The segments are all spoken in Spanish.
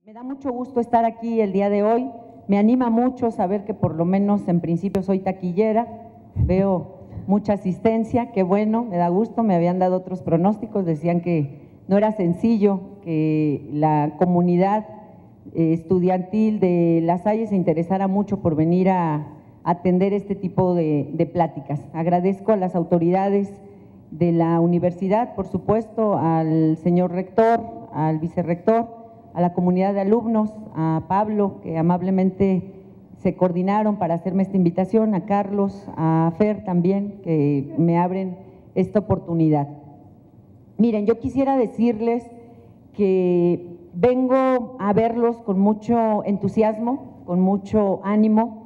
Me da mucho gusto estar aquí el día de hoy. Me anima mucho saber que por lo menos en principio soy taquillera. Veo mucha asistencia, qué bueno, me da gusto. Me habían dado otros pronósticos, decían que no era sencillo que la comunidad estudiantil de La Salle se interesara mucho por venir a atender este tipo de pláticas. Agradezco a las autoridades de la universidad, por supuesto, al señor rector, al vicerrector, a la comunidad de alumnos, a Pablo, que amablemente se coordinaron para hacerme esta invitación, a Carlos, a Fer también, que me abren esta oportunidad. Miren, yo quisiera decirles que vengo a verlos con mucho entusiasmo, con mucho ánimo,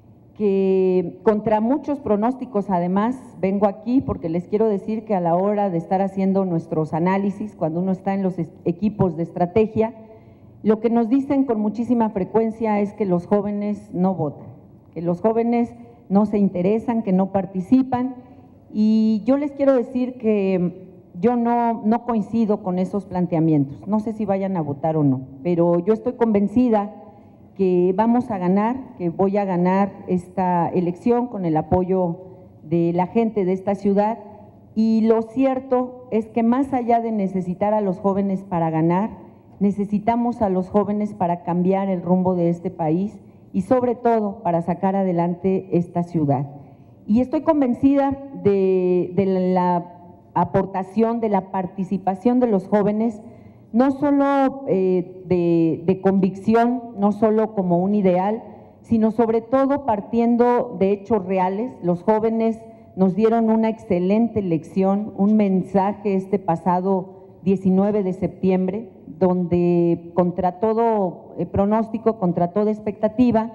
que contra muchos pronósticos además vengo aquí porque les quiero decir que a la hora de estar haciendo nuestros análisis, cuando uno está en los equipos de estrategia, lo que nos dicen con muchísima frecuencia es que los jóvenes no votan, que los jóvenes no se interesan, que no participan, y yo les quiero decir que yo no coincido con esos planteamientos. No sé si vayan a votar o no, pero yo estoy convencida que vamos a ganar, que voy a ganar esta elección con el apoyo de la gente de esta ciudad, y lo cierto es que más allá de necesitar a los jóvenes para ganar, necesitamos a los jóvenes para cambiar el rumbo de este país y sobre todo para sacar adelante esta ciudad. Y estoy convencida de la aportación, de la participación de los jóvenes, no solo de convicción, no solo como un ideal, sino sobre todo partiendo de hechos reales. Los jóvenes nos dieron una excelente lección, un mensaje este pasado 19 de septiembre, donde contra todo pronóstico, contra toda expectativa,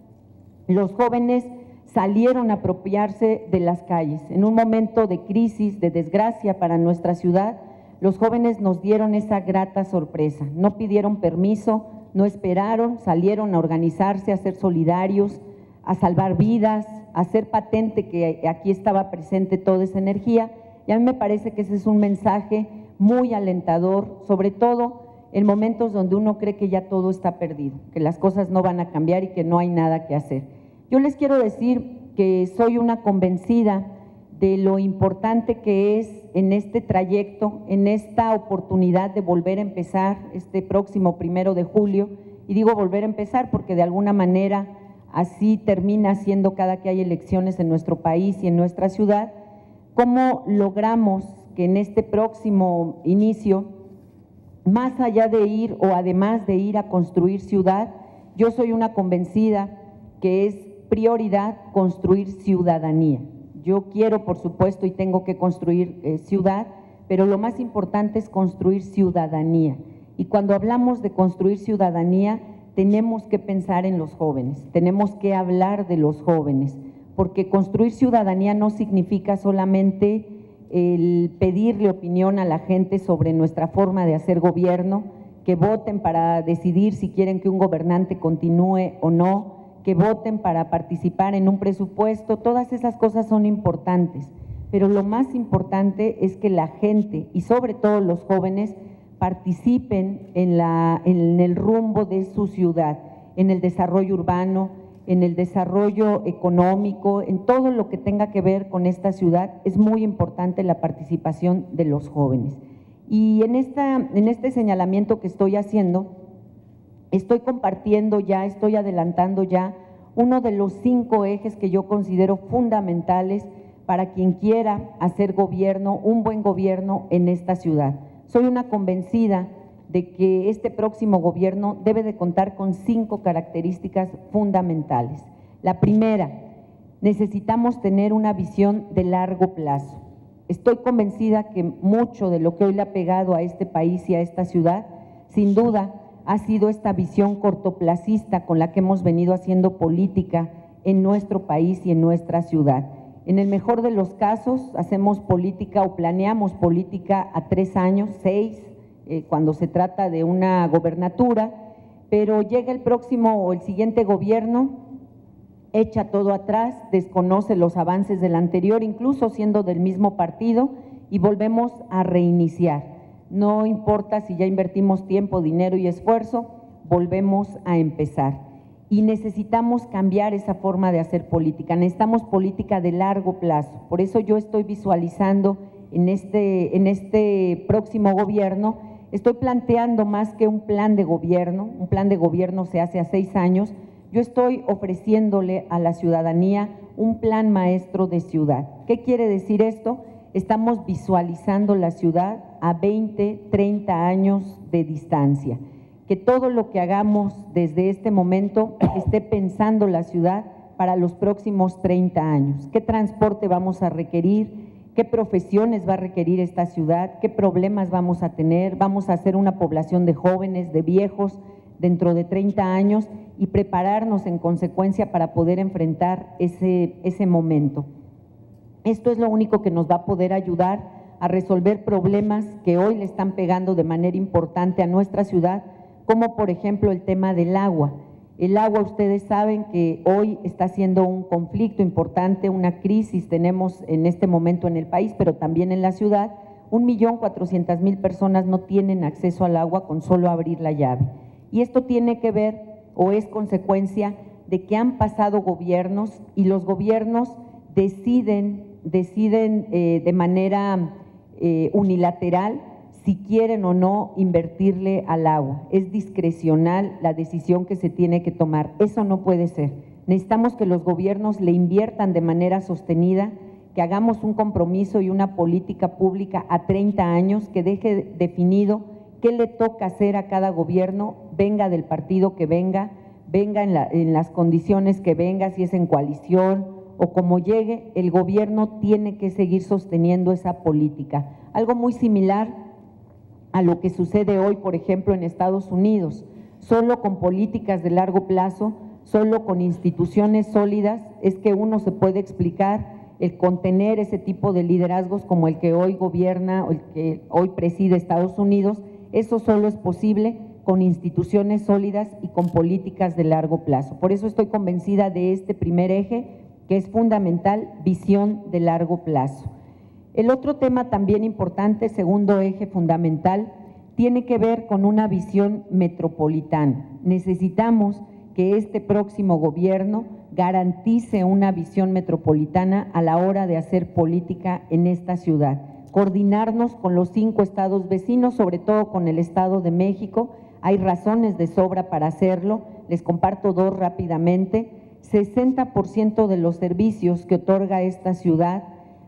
los jóvenes salieron a apropiarse de las calles. En un momento de crisis, de desgracia para nuestra ciudad, los jóvenes nos dieron esa grata sorpresa. No pidieron permiso, no esperaron, salieron a organizarse, a ser solidarios, a salvar vidas, a hacer patente que aquí estaba presente toda esa energía. Y a mí me parece que ese es un mensaje muy alentador, sobre todo en momentos donde uno cree que ya todo está perdido, que las cosas no van a cambiar y que no hay nada que hacer. Yo les quiero decir que soy una convencida de lo importante que es en este trayecto, en esta oportunidad de volver a empezar este próximo 1 de julio, y digo volver a empezar porque de alguna manera así termina siendo cada que hay elecciones en nuestro país y en nuestra ciudad, cómo logramos que en este próximo inicio, más allá de ir o además de ir a construir ciudad, yo soy una convencida que es prioridad construir ciudadanía. Yo quiero, por supuesto, y tengo que construir ciudad, pero lo más importante es construir ciudadanía. Y cuando hablamos de construir ciudadanía, tenemos que pensar en los jóvenes, tenemos que hablar de los jóvenes, porque construir ciudadanía no significa solamente el pedirle opinión a la gente sobre nuestra forma de hacer gobierno, que voten para decidir si quieren que un gobernante continúe o no, que voten para participar en un presupuesto. Todas esas cosas son importantes, pero lo más importante es que la gente y sobre todo los jóvenes participen en el rumbo de su ciudad, en el desarrollo urbano, en el desarrollo económico, en todo lo que tenga que ver con esta ciudad. Es muy importante la participación de los jóvenes. Y en este señalamiento que estoy haciendo, estoy compartiendo ya, estoy adelantando ya uno de los 5 ejes que yo considero fundamentales para quien quiera hacer gobierno, un buen gobierno en esta ciudad. Soy una convencida de que este próximo gobierno debe de contar con 5 características fundamentales. La primera, necesitamos tener una visión de largo plazo. Estoy convencida que mucho de lo que hoy le ha pegado a este país y a esta ciudad, sin duda, ha sido esta visión cortoplacista con la que hemos venido haciendo política en nuestro país y en nuestra ciudad. En el mejor de los casos, hacemos política o planeamos política a 3 años, 6, cuando se trata de una gobernatura, pero llega el próximo o el siguiente gobierno, echa todo atrás, desconoce los avances del anterior, incluso siendo del mismo partido, y volvemos a reiniciar. No importa si ya invertimos tiempo, dinero y esfuerzo, volvemos a empezar. Y necesitamos cambiar esa forma de hacer política, necesitamos política de largo plazo. Por eso yo estoy visualizando en este próximo gobierno, estoy planteando más que un plan de gobierno se hace a 6 años, yo estoy ofreciéndole a la ciudadanía un plan maestro de ciudad. ¿Qué quiere decir esto? Estamos visualizando la ciudad a 20, 30 años de distancia. Que todo lo que hagamos desde este momento esté pensando la ciudad para los próximos 30 años. ¿Qué transporte vamos a requerir? ¿Qué profesiones va a requerir esta ciudad? ¿Qué problemas vamos a tener? ¿Vamos a hacer una población de jóvenes, de viejos dentro de 30 años? Y prepararnos en consecuencia para poder enfrentar ese momento. Esto es lo único que nos va a poder ayudar a resolver problemas que hoy le están pegando de manera importante a nuestra ciudad, como por ejemplo el tema del agua. El agua, ustedes saben que hoy está siendo un conflicto importante, una crisis tenemos en este momento en el país, pero también en la ciudad. 1.400.000 personas no tienen acceso al agua con solo abrir la llave. Y esto tiene que ver o es consecuencia de que han pasado gobiernos y los gobiernos deciden de manera unilateral si quieren o no invertirle al agua. Es discrecional la decisión que se tiene que tomar. Eso no puede ser. Necesitamos que los gobiernos le inviertan de manera sostenida, que hagamos un compromiso y una política pública a 30 años que deje definido qué le toca hacer a cada gobierno, venga del partido que venga en las condiciones que venga, si es en coalición o como llegue, el gobierno tiene que seguir sosteniendo esa política. Algo muy similar a lo que sucede hoy, por ejemplo, en Estados Unidos. Solo con políticas de largo plazo, solo con instituciones sólidas, es que uno se puede explicar el contener ese tipo de liderazgos como el que hoy gobierna o el que hoy preside Estados Unidos. Eso solo es posible con instituciones sólidas y con políticas de largo plazo. Por eso estoy convencida de este primer eje, que es fundamental, visión de largo plazo. El otro tema también importante, segundo eje fundamental, tiene que ver con una visión metropolitana. Necesitamos que este próximo gobierno garantice una visión metropolitana a la hora de hacer política en esta ciudad. Coordinarnos con los 5 estados vecinos, sobre todo con el Estado de México. Hay razones de sobra para hacerlo, les comparto 2 rápidamente. 60% de los servicios que otorga esta ciudad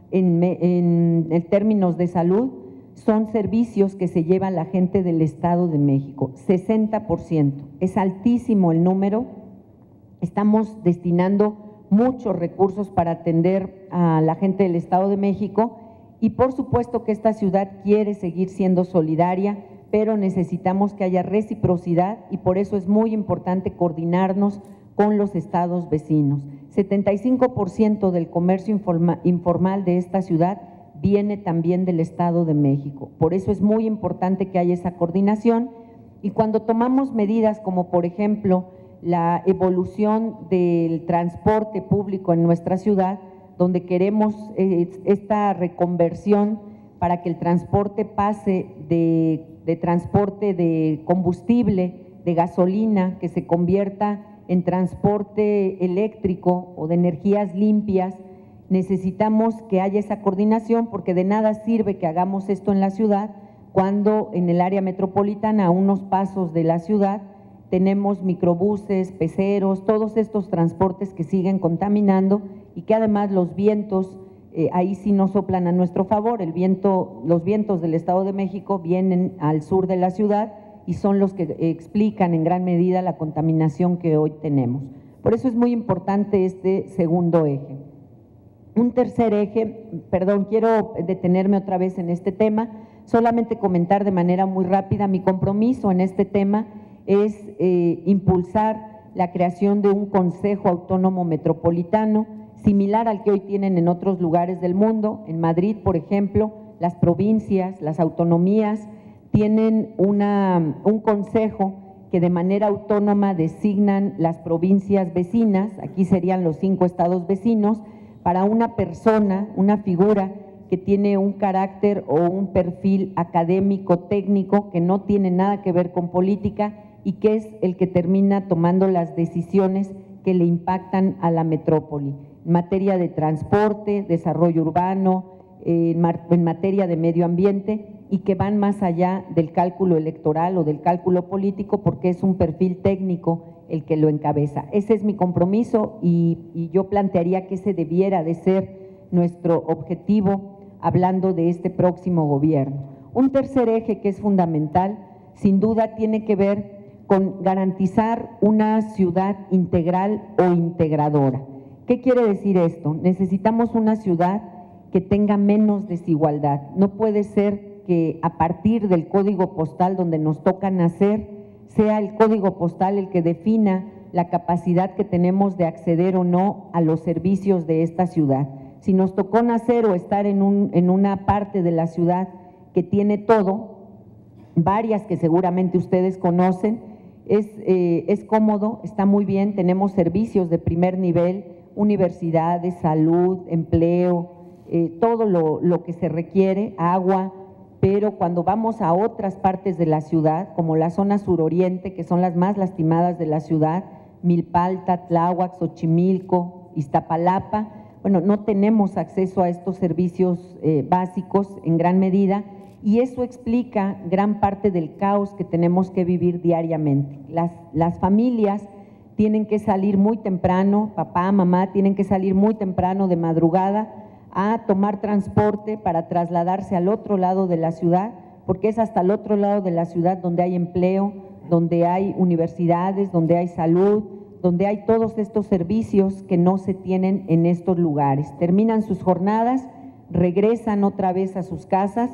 en términos de salud son servicios que se lleva la gente del Estado de México, 60%. Es altísimo el número, estamos destinando muchos recursos para atender a la gente del Estado de México y por supuesto que esta ciudad quiere seguir siendo solidaria, pero necesitamos que haya reciprocidad y por eso es muy importante coordinarnos con los estados vecinos. 75% del comercio informal de esta ciudad viene también del Estado de México. Por eso es muy importante que haya esa coordinación y cuando tomamos medidas como por ejemplo la evolución del transporte público en nuestra ciudad, donde queremos esta reconversión para que el transporte pase de transporte de combustible, de gasolina, que se convierta en transporte eléctrico o de energías limpias, necesitamos que haya esa coordinación porque de nada sirve que hagamos esto en la ciudad cuando en el área metropolitana, a unos pasos de la ciudad, tenemos microbuses, peceros, todos estos transportes que siguen contaminando y que además los vientos ahí sí no soplan a nuestro favor. Los vientos del Estado de México vienen al sur de la ciudad y son los que explican en gran medida la contaminación que hoy tenemos. Por eso es muy importante este segundo eje. Un tercer eje, quiero detenerme otra vez en este tema, solamente comentar de manera muy rápida, mi compromiso en este tema es impulsar la creación de un Consejo Autónomo Metropolitano, similar al que hoy tienen en otros lugares del mundo. En Madrid, por ejemplo, las provincias, las autonomías, tienen un consejo que de manera autónoma designan las provincias vecinas, aquí serían los 5 estados vecinos, para una persona, una figura que tiene un carácter o un perfil académico, técnico, que no tiene nada que ver con política y que es el que termina tomando las decisiones que le impactan a la metrópoli, en materia de transporte, desarrollo urbano, en materia de medio ambiente, y que van más allá del cálculo electoral o del cálculo político, porque es un perfil técnico el que lo encabeza. Ese es mi compromiso y yo plantearía que ese debiera de ser nuestro objetivo hablando de este próximo gobierno. Un tercer eje que es fundamental, sin duda, tiene que ver con garantizar una ciudad integral o integradora. ¿Qué quiere decir esto? Necesitamos una ciudad que tenga menos desigualdad. No puede ser que a partir del código postal donde nos toca nacer, sea el código postal el que defina la capacidad que tenemos de acceder o no a los servicios de esta ciudad. Si nos tocó nacer o estar en una parte de la ciudad que tiene todo, varias que seguramente ustedes conocen, es cómodo, está muy bien, tenemos servicios de primer nivel, universidades, salud, empleo, todo lo que se requiere, agua, pero cuando vamos a otras partes de la ciudad, como la zona suroriente, que son las más lastimadas de la ciudad, Milpalta, Tláhuac, Xochimilco, Iztapalapa, bueno, no tenemos acceso a estos servicios básicos en gran medida, y eso explica gran parte del caos que tenemos que vivir diariamente. Las familias tienen que salir muy temprano, papá, mamá, tienen que salir muy temprano de madrugada a tomar transporte para trasladarse al otro lado de la ciudad, porque es hasta el otro lado de la ciudad donde hay empleo, donde hay universidades, donde hay salud, donde hay todos estos servicios que no se tienen en estos lugares. Terminan sus jornadas, regresan otra vez a sus casas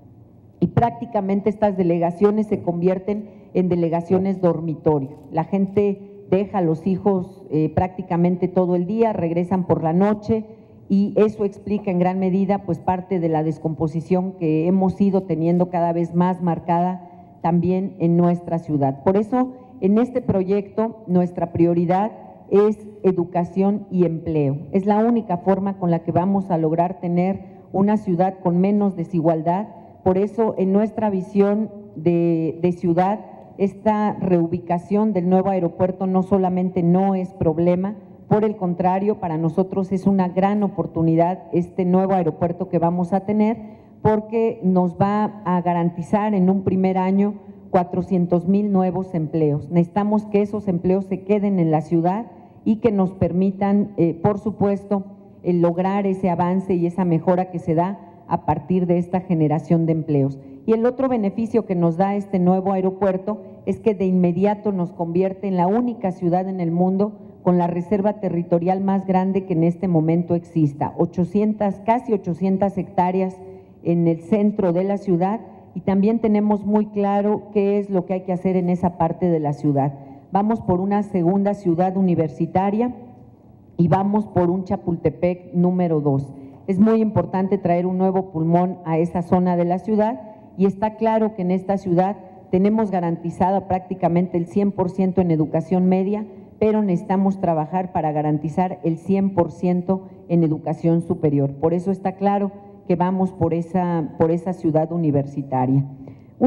y prácticamente estas delegaciones se convierten en delegaciones dormitorio. La gente deja a los hijos prácticamente todo el día, regresan por la noche, y eso explica en gran medida pues parte de la descomposición que hemos ido teniendo cada vez más marcada también en nuestra ciudad. Por eso, en este proyecto, nuestra prioridad es educación y empleo. Es la única forma con la que vamos a lograr tener una ciudad con menos desigualdad. Por eso, en nuestra visión de ciudad, esta reubicación del nuevo aeropuerto no solamente no es problema, por el contrario, para nosotros es una gran oportunidad este nuevo aeropuerto que vamos a tener, porque nos va a garantizar en un primer año 400,000 nuevos empleos. Necesitamos que esos empleos se queden en la ciudad y que nos permitan, por supuesto, lograr ese avance y esa mejora que se da a partir de esta generación de empleos. Y el otro beneficio que nos da este nuevo aeropuerto es que de inmediato nos convierte en la única ciudad en el mundo con la reserva territorial más grande que en este momento exista, casi 800 hectáreas en el centro de la ciudad, y también tenemos muy claro qué es lo que hay que hacer en esa parte de la ciudad. Vamos por una segunda ciudad universitaria y vamos por un Chapultepec número 2. Es muy importante traer un nuevo pulmón a esa zona de la ciudad, y está claro que en esta ciudad tenemos garantizado prácticamente el 100% en educación media, pero necesitamos trabajar para garantizar el 100% en educación superior. Por eso está claro que vamos por esa ciudad universitaria. Un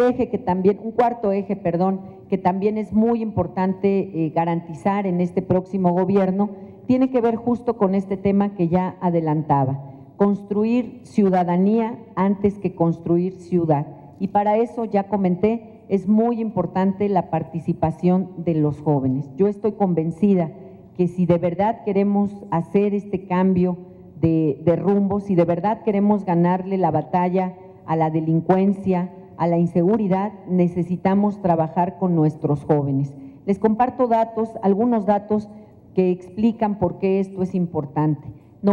cuarto eje, que también es muy importante garantizar en este próximo gobierno, tiene que ver justo con este tema que ya adelantaba: construir ciudadanía antes que construir ciudad. Y para eso, ya comenté, es muy importante la participación de los jóvenes. Yo estoy convencida que si de verdad queremos hacer este cambio de rumbo, si de verdad queremos ganarle la batalla a la delincuencia, a la inseguridad, necesitamos trabajar con nuestros jóvenes. Les comparto algunos datos que explican por qué esto es importante.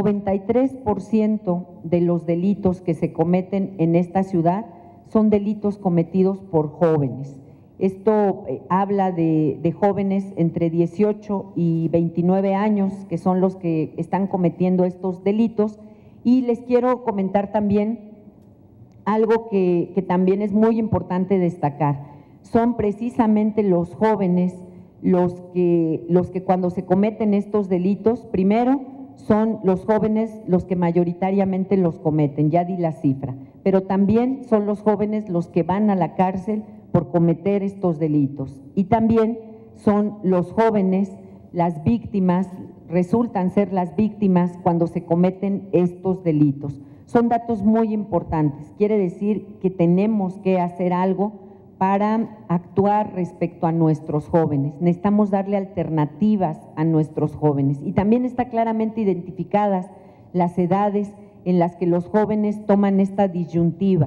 93% de los delitos que se cometen en esta ciudad son delitos cometidos por jóvenes. Esto habla de jóvenes entre 18 y 29 años, que son los que están cometiendo estos delitos. Y les quiero comentar también algo que también es muy importante destacar. Son precisamente los jóvenes los que cuando se cometen estos delitos, primero son los jóvenes los que mayoritariamente los cometen, ya di la cifra, pero también son los jóvenes los que van a la cárcel por cometer estos delitos. Y también son los jóvenes las víctimas, resultan ser las víctimas cuando se cometen estos delitos. Son datos muy importantes, quiere decir que tenemos que hacer algo para actuar respecto a nuestros jóvenes. Necesitamos darle alternativas a nuestros jóvenes y también está claramente identificadas las edades en las que los jóvenes toman esta disyuntiva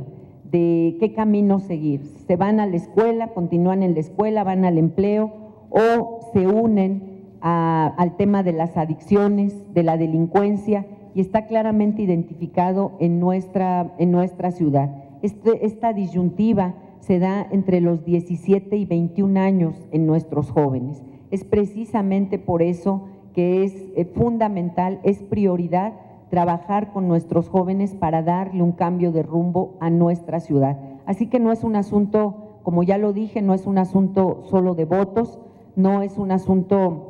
de qué camino seguir. Se van a la escuela, continúan en la escuela, van al empleo o se unen al tema de las adicciones, de la delincuencia, y está claramente identificado en nuestra ciudad. Esta disyuntiva se da entre los 17 y 21 años en nuestros jóvenes. Es precisamente por eso que es fundamental, es prioridad trabajar con nuestros jóvenes para darle un cambio de rumbo a nuestra ciudad. Así que no es un asunto, como ya lo dije, no es un asunto solo de votos, no es un asunto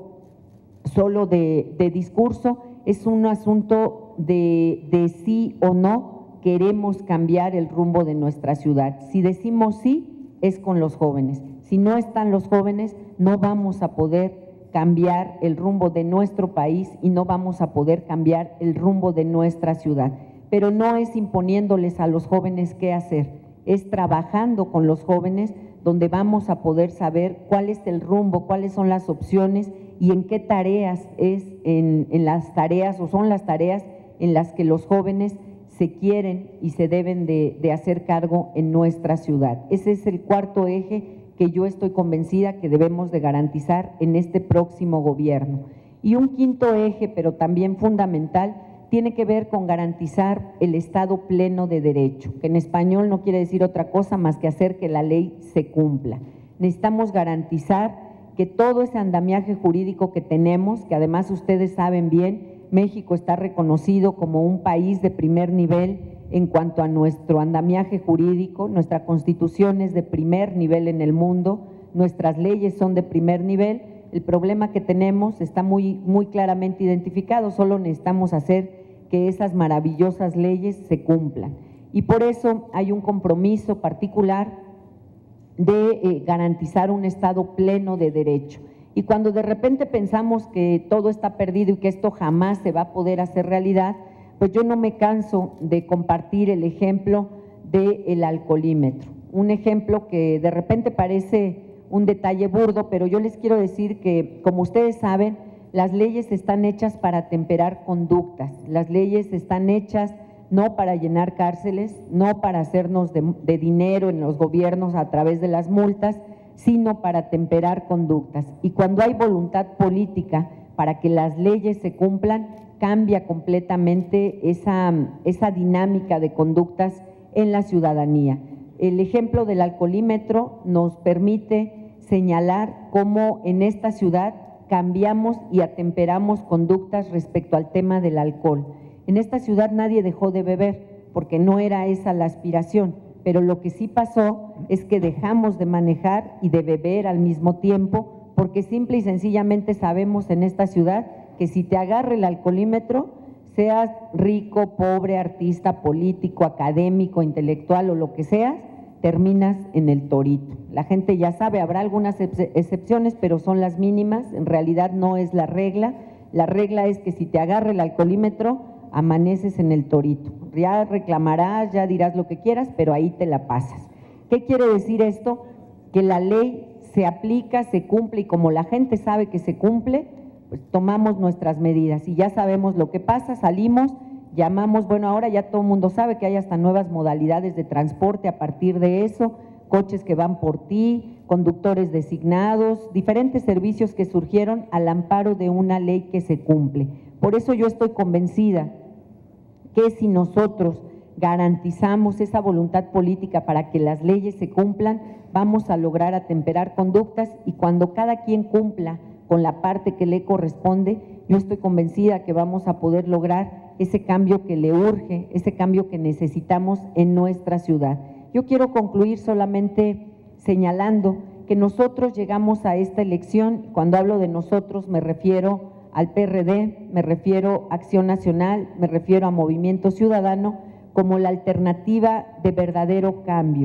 solo de discurso, es un asunto de sí o no queremos cambiar el rumbo de nuestra ciudad. Si decimos sí, es con los jóvenes. Si no están los jóvenes, no vamos a poder cambiar el rumbo de nuestro país y no vamos a poder cambiar el rumbo de nuestra ciudad. Pero no es imponiéndoles a los jóvenes qué hacer, es trabajando con los jóvenes donde vamos a poder saber cuál es el rumbo, cuáles son las opciones y en qué tareas en las tareas o son las tareas en las que los jóvenes se quieren y se deben de hacer cargo en nuestra ciudad. Ese es el cuarto eje que yo estoy convencida que debemos de garantizar en este próximo gobierno. Y un quinto eje, pero también fundamental, tiene que ver con garantizar el Estado pleno de derecho, que en español no quiere decir otra cosa más que hacer que la ley se cumpla. Necesitamos garantizar que todo ese andamiaje jurídico que tenemos, que además ustedes saben bien, México está reconocido como un país de primer nivel en cuanto a nuestro andamiaje jurídico, nuestra Constitución es de primer nivel en el mundo, nuestras leyes son de primer nivel. El problema que tenemos está muy claramente identificado, solo necesitamos hacer que esas maravillosas leyes se cumplan. Y por eso hay un compromiso particular de garantizar un Estado pleno de derecho. Y cuando de repente pensamos que todo está perdido y que esto jamás se va a poder hacer realidad, pues yo no me canso de compartir el ejemplo del alcoholímetro. Un ejemplo que de repente parece un detalle burdo, pero yo les quiero decir que, como ustedes saben, las leyes están hechas para temperar conductas, las leyes están hechas no para llenar cárceles, no para hacernos de dinero en los gobiernos a través de las multas, sino para temperar conductas. Y cuando hay voluntad política para que las leyes se cumplan, cambia completamente esa dinámica de conductas en la ciudadanía. El ejemplo del alcoholímetro nos permite señalar cómo en esta ciudad cambiamos y atemperamos conductas respecto al tema del alcohol. En esta ciudad nadie dejó de beber porque no era esa la aspiración, pero lo que sí pasó es que dejamos de manejar y de beber al mismo tiempo porque simple y sencillamente sabemos en esta ciudad que si te agarra el alcoholímetro, seas rico, pobre, artista, político, académico, intelectual o lo que seas, terminas en el torito. La gente ya sabe, habrá algunas excepciones, pero son las mínimas, en realidad no es la regla. La regla es que si te agarra el alcoholímetro, amaneces en el torito. Ya reclamarás, ya dirás lo que quieras, pero ahí te la pasas. ¿Qué quiere decir esto? Que la ley se aplica, se cumple y como la gente sabe que se cumple, pues tomamos nuestras medidas y ya sabemos lo que pasa, salimos, llamamos, bueno, ahora ya todo el mundo sabe que hay hasta nuevas modalidades de transporte a partir de eso, coches que van por ti, conductores designados, diferentes servicios que surgieron al amparo de una ley que se cumple. Por eso yo estoy convencida que si nosotros garantizamos esa voluntad política para que las leyes se cumplan, vamos a lograr atemperar conductas y cuando cada quien cumpla con la parte que le corresponde, yo estoy convencida que vamos a poder lograr ese cambio que le urge, ese cambio que necesitamos en nuestra ciudad. Yo quiero concluir solamente señalando que nosotros llegamos a esta elección, cuando hablo de nosotros me refiero al PRD, me refiero a Acción Nacional, me refiero a Movimiento Ciudadano, como la alternativa de verdadero cambio.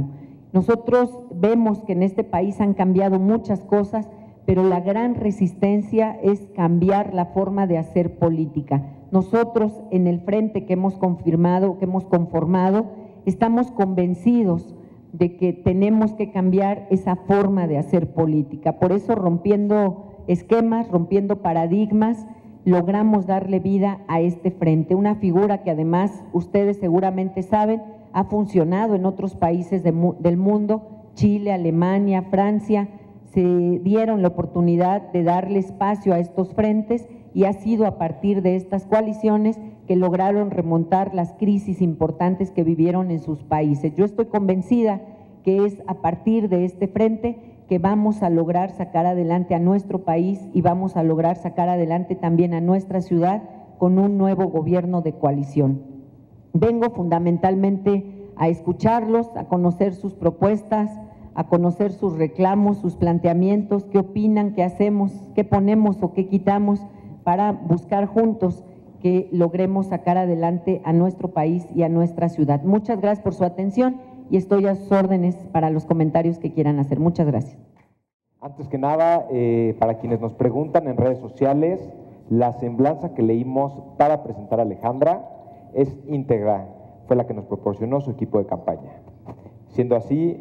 Nosotros vemos que en este país han cambiado muchas cosas, pero la gran resistencia es cambiar la forma de hacer política. Nosotros en el frente que hemos conformado, estamos convencidos de que tenemos que cambiar esa forma de hacer política. Por eso, rompiendo esquemas, rompiendo paradigmas, logramos darle vida a este frente, una figura que además ustedes seguramente saben, ha funcionado en otros países del mundo, Chile, Alemania, Francia, se dieron la oportunidad de darle espacio a estos frentes y ha sido a partir de estas coaliciones que lograron remontar las crisis importantes que vivieron en sus países. Yo estoy convencida que es a partir de este frente que vamos a lograr sacar adelante a nuestro país y vamos a lograr sacar adelante también a nuestra ciudad con un nuevo gobierno de coalición. Vengo fundamentalmente a escucharlos, a conocer sus propuestas, a conocer sus reclamos, sus planteamientos, qué opinan, qué hacemos, qué ponemos o qué quitamos para buscar juntos que logremos sacar adelante a nuestro país y a nuestra ciudad. Muchas gracias por su atención y estoy a sus órdenes para los comentarios que quieran hacer. Muchas gracias. Antes que nada, para quienes nos preguntan en redes sociales, la semblanza que leímos para presentar a Alejandra es íntegra, fue la que nos proporcionó su equipo de campaña. Siendo así,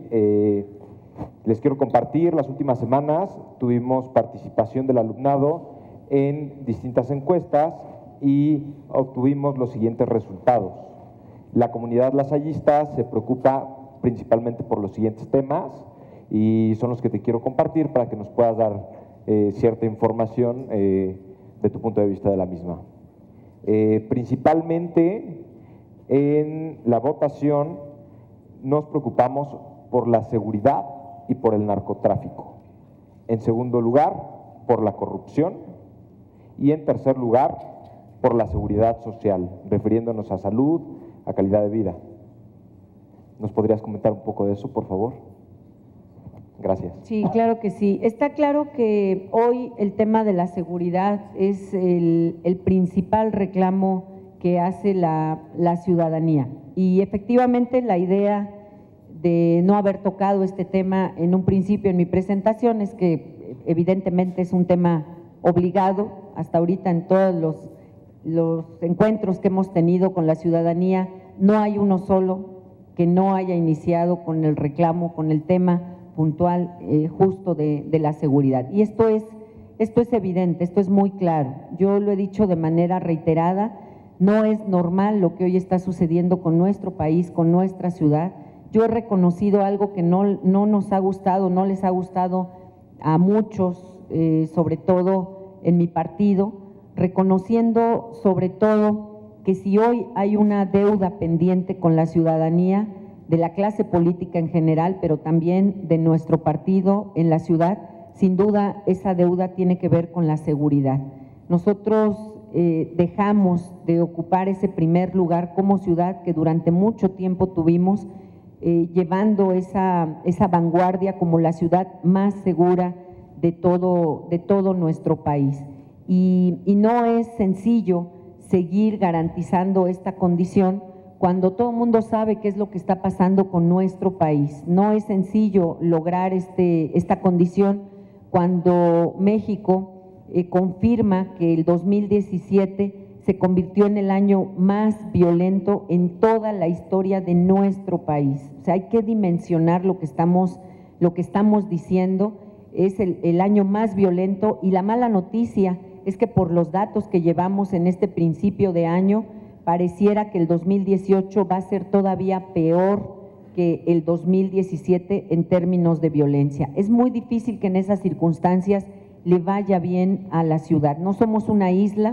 les quiero compartir, las últimas semanas tuvimos participación del alumnado en distintas encuestas y obtuvimos los siguientes resultados. La comunidad lasallista se preocupa principalmente por los siguientes temas y son los que te quiero compartir para que nos puedas dar cierta información de tu punto de vista de la misma. Principalmente en la votación nos preocupamos por la seguridad y por el narcotráfico. En segundo lugar, por la corrupción y en tercer lugar, por la seguridad social, refiriéndonos a salud, a calidad de vida. ¿Nos podrías comentar un poco de eso, por favor? Gracias. Sí, claro que sí. Está claro que hoy el tema de la seguridad es el principal reclamo que hace la ciudadanía. Y efectivamente la idea de no haber tocado este tema en un principio en mi presentación es que evidentemente es un tema obligado. Hasta ahorita en todos los encuentros que hemos tenido con la ciudadanía, no hay uno solo que no haya iniciado con el reclamo, con el tema puntual justo de la seguridad. Y esto es evidente, esto es muy claro. Yo lo he dicho de manera reiterada, no es normal lo que hoy está sucediendo con nuestro país, con nuestra ciudad. Yo he reconocido algo que no nos ha gustado, no les ha gustado a muchos, sobre todo en mi partido, reconociendo sobre todo que si hoy hay una deuda pendiente con la ciudadanía, de la clase política en general, pero también de nuestro partido en la ciudad, sin duda esa deuda tiene que ver con la seguridad. Nosotros dejamos de ocupar ese primer lugar como ciudad que durante mucho tiempo tuvimos, llevando esa vanguardia como la ciudad más segura de todo nuestro país. Y no es sencillo seguir garantizando esta condición cuando todo el mundo sabe qué es lo que está pasando con nuestro país. No es sencillo lograr esta condición cuando México confirma que el 2017 se convirtió en el año más violento en toda la historia de nuestro país. O sea, hay que dimensionar lo que estamos diciendo. Es el año más violento y la mala noticia es que por los datos que llevamos en este principio de año, pareciera que el 2018 va a ser todavía peor que el 2017 en términos de violencia. Es muy difícil que en esas circunstancias le vaya bien a la ciudad. No somos una isla,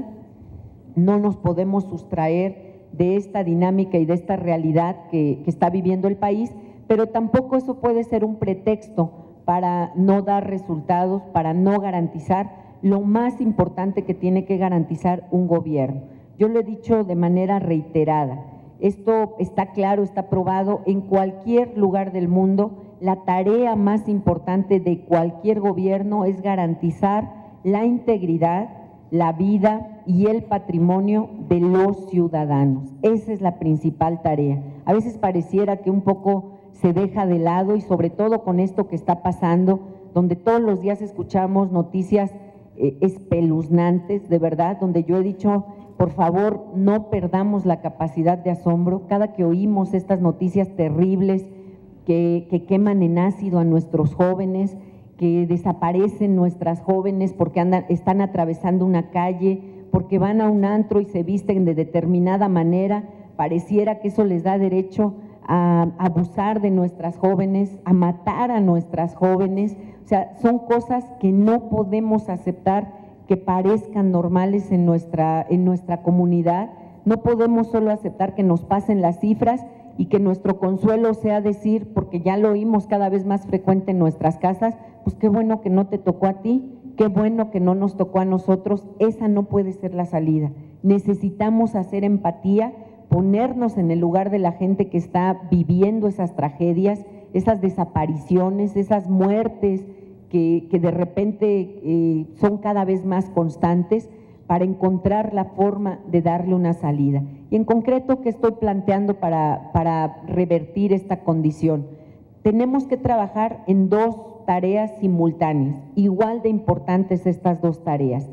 no nos podemos sustraer de esta dinámica y de esta realidad que está viviendo el país, pero tampoco eso puede ser un pretexto para no dar resultados, para no garantizar lo más importante que tiene que garantizar un gobierno. Yo lo he dicho de manera reiterada, esto está claro, está probado en cualquier lugar del mundo. La tarea más importante de cualquier gobierno es garantizar la integridad, la vida y el patrimonio de los ciudadanos. Esa es la principal tarea. A veces pareciera que un poco se deja de lado y sobre todo con esto que está pasando, donde todos los días escuchamos noticias espeluznantes, de verdad, donde yo he dicho, por favor, no perdamos la capacidad de asombro. Cada que oímos estas noticias terribles que queman en ácido a nuestros jóvenes, que desaparecen nuestras jóvenes porque están atravesando una calle, porque van a un antro y se visten de determinada manera, pareciera que eso les da derecho a abusar de nuestras jóvenes, a matar a nuestras jóvenes. O sea, son cosas que no podemos aceptar que parezcan normales en nuestra comunidad. No podemos solo aceptar que nos pasen las cifras y que nuestro consuelo sea decir, porque ya lo oímos cada vez más frecuente en nuestras casas, pues qué bueno que no te tocó a ti, qué bueno que no nos tocó a nosotros. Esa no puede ser la salida. Necesitamos hacer empatía, ponernos en el lugar de la gente que está viviendo esas tragedias, esas desapariciones, esas muertes que de repente son cada vez más constantes, para encontrar la forma de darle una salida. Y en concreto, ¿qué estoy planteando para revertir esta condición? Tenemos que trabajar en dos tareas simultáneas, igual de importantes estas dos tareas.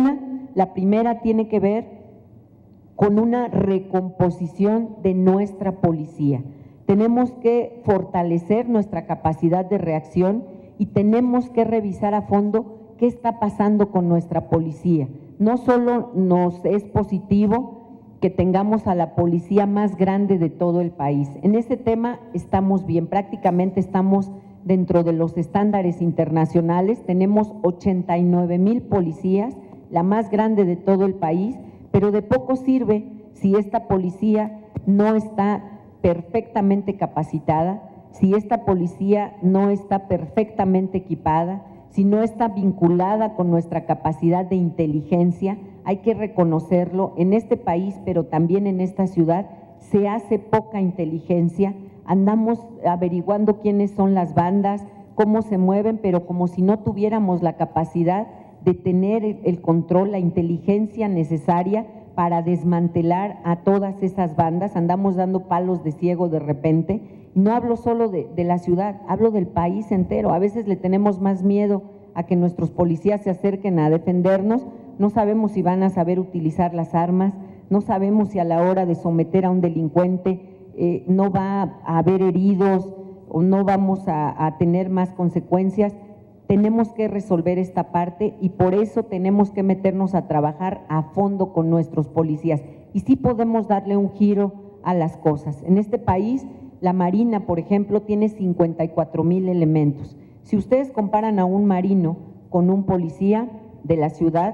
La primera tiene que ver con una recomposición de nuestra policía. Tenemos que fortalecer nuestra capacidad de reacción y tenemos que revisar a fondo qué está pasando con nuestra policía. No solo nos es positivo que tengamos a la policía más grande de todo el país. En ese tema estamos bien, prácticamente estamos dentro de los estándares internacionales. Tenemos 89,000 policías, la más grande de todo el país, pero de poco sirve si esta policía no está perfectamente capacitada, si esta policía no está perfectamente equipada, si no está vinculada con nuestra capacidad de inteligencia. Hay que reconocerlo, en este país, pero también en esta ciudad, se hace poca inteligencia. Andamos averiguando quiénes son las bandas, cómo se mueven, pero como si no tuviéramos la capacidad de tener el control, la inteligencia necesaria para desmantelar a todas esas bandas. Andamos dando palos de ciego de repente. No hablo solo de la ciudad, hablo del país entero. A veces le tenemos más miedo a que nuestros policías se acerquen a defendernos. No sabemos si van a saber utilizar las armas, no sabemos si a la hora de someter a un delincuente no va a haber heridos o no vamos a tener más consecuencias. Tenemos que resolver esta parte y por eso tenemos que meternos a trabajar a fondo con nuestros policías. Y sí podemos darle un giro a las cosas. En este país, la Marina, por ejemplo, tiene 54,000 elementos. Si ustedes comparan a un marino con un policía de la ciudad,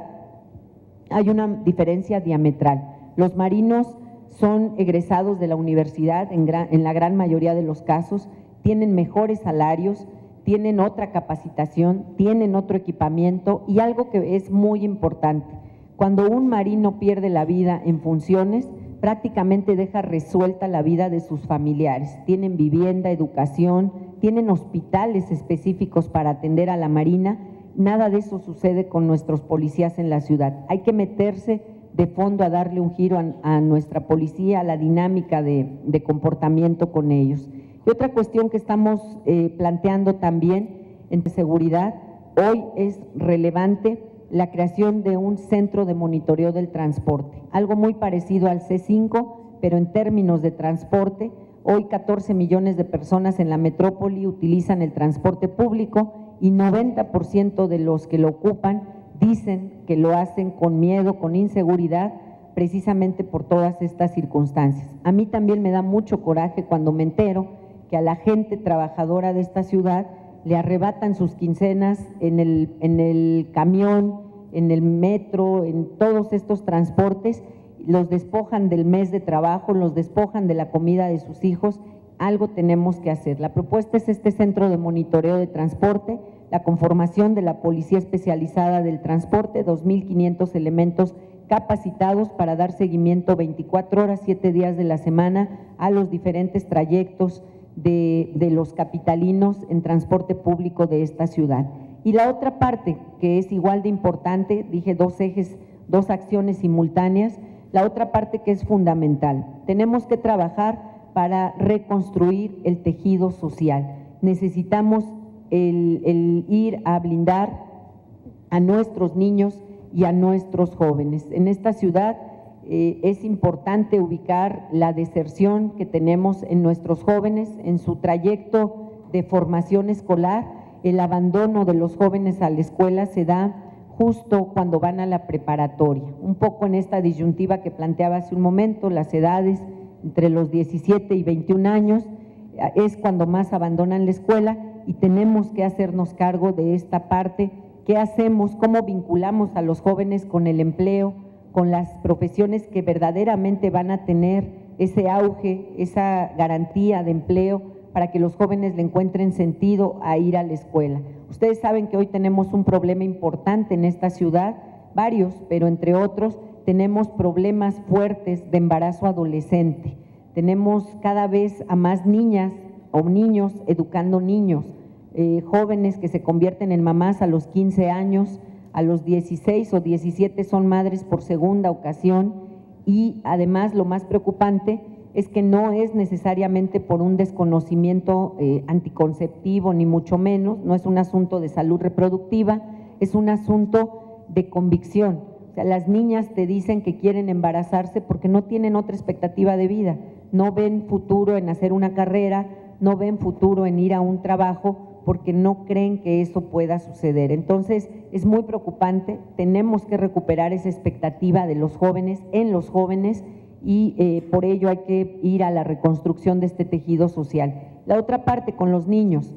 hay una diferencia diametral. Los marinos son egresados de la universidad en la gran mayoría de los casos, tienen mejores salarios, tienen otra capacitación, tienen otro equipamiento y algo que es muy importante, cuando un marino pierde la vida en funciones, prácticamente deja resuelta la vida de sus familiares. Tienen vivienda, educación, tienen hospitales específicos para atender a la Marina. Nada de eso sucede con nuestros policías en la ciudad. Hay que meterse de fondo a darle un giro a nuestra policía, a la dinámica de comportamiento con ellos. Y otra cuestión que estamos planteando también en seguridad, hoy es relevante la creación de un centro de monitoreo del transporte, algo muy parecido al C5, pero en términos de transporte. Hoy 14 millones de personas en la metrópoli utilizan el transporte público y 90% de los que lo ocupan dicen que lo hacen con miedo, con inseguridad, precisamente por todas estas circunstancias. A mí también me da mucho coraje cuando me entero que a la gente trabajadora de esta ciudad le arrebatan sus quincenas en el camión, en el metro, en todos estos transportes, los despojan del mes de trabajo, los despojan de la comida de sus hijos. Algo tenemos que hacer. La propuesta es este centro de monitoreo de transporte, la conformación de la Policía Especializada del Transporte, 2,500 elementos capacitados para dar seguimiento 24 horas, 7 días de la semana a los diferentes trayectos de los capitalinos en transporte público de esta ciudad. Y la otra parte, que es igual de importante, dije dos ejes, dos acciones simultáneas, la otra parte que es fundamental, tenemos que trabajar para reconstruir el tejido social. Necesitamos el ir a blindar a nuestros niños y a nuestros jóvenes. En esta ciudad es importante ubicar la deserción que tenemos en nuestros jóvenes, en su trayecto de formación escolar. El abandono de los jóvenes a la escuela se da justo cuando van a la preparatoria. Un poco en esta disyuntiva que planteaba hace un momento, las edades entre los 17 y 21 años es cuando más abandonan la escuela y tenemos que hacernos cargo de esta parte. ¿Qué hacemos? ¿Cómo vinculamos a los jóvenes con el empleo, con las profesiones que verdaderamente van a tener ese auge, esa garantía de empleo para que los jóvenes le encuentren sentido a ir a la escuela? Ustedes saben que hoy tenemos un problema importante en esta ciudad, varios, pero entre otros tenemos problemas fuertes de embarazo adolescente. Tenemos cada vez a más niñas o niños educando niños, jóvenes que se convierten en mamás a los 15 años, a los 16 o 17 son madres por segunda ocasión y además lo más preocupante es que no es necesariamente por un desconocimiento anticonceptivo ni mucho menos, no es un asunto de salud reproductiva, es un asunto de convicción. O sea, las niñas te dicen que quieren embarazarse porque no tienen otra expectativa de vida, no ven futuro en hacer una carrera, no ven futuro en ir a un trabajo porque no creen que eso pueda suceder. Entonces, es muy preocupante, tenemos que recuperar esa expectativa de los jóvenes, en los jóvenes, y por ello hay que ir a la reconstrucción de este tejido social. La otra parte con los niños.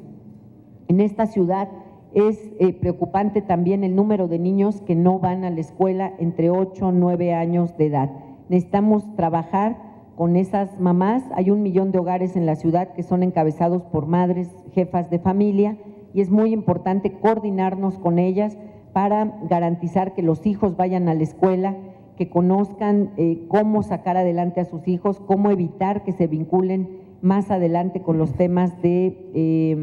En esta ciudad es preocupante también el número de niños que no van a la escuela entre 8 y 9 años de edad. Necesitamos trabajar con esas mamás. Hay 1 millón de hogares en la ciudad que son encabezados por madres, jefas de familia, y es muy importante coordinarnos con ellas para garantizar que los hijos vayan a la escuela, que conozcan cómo sacar adelante a sus hijos, cómo evitar que se vinculen más adelante con los temas de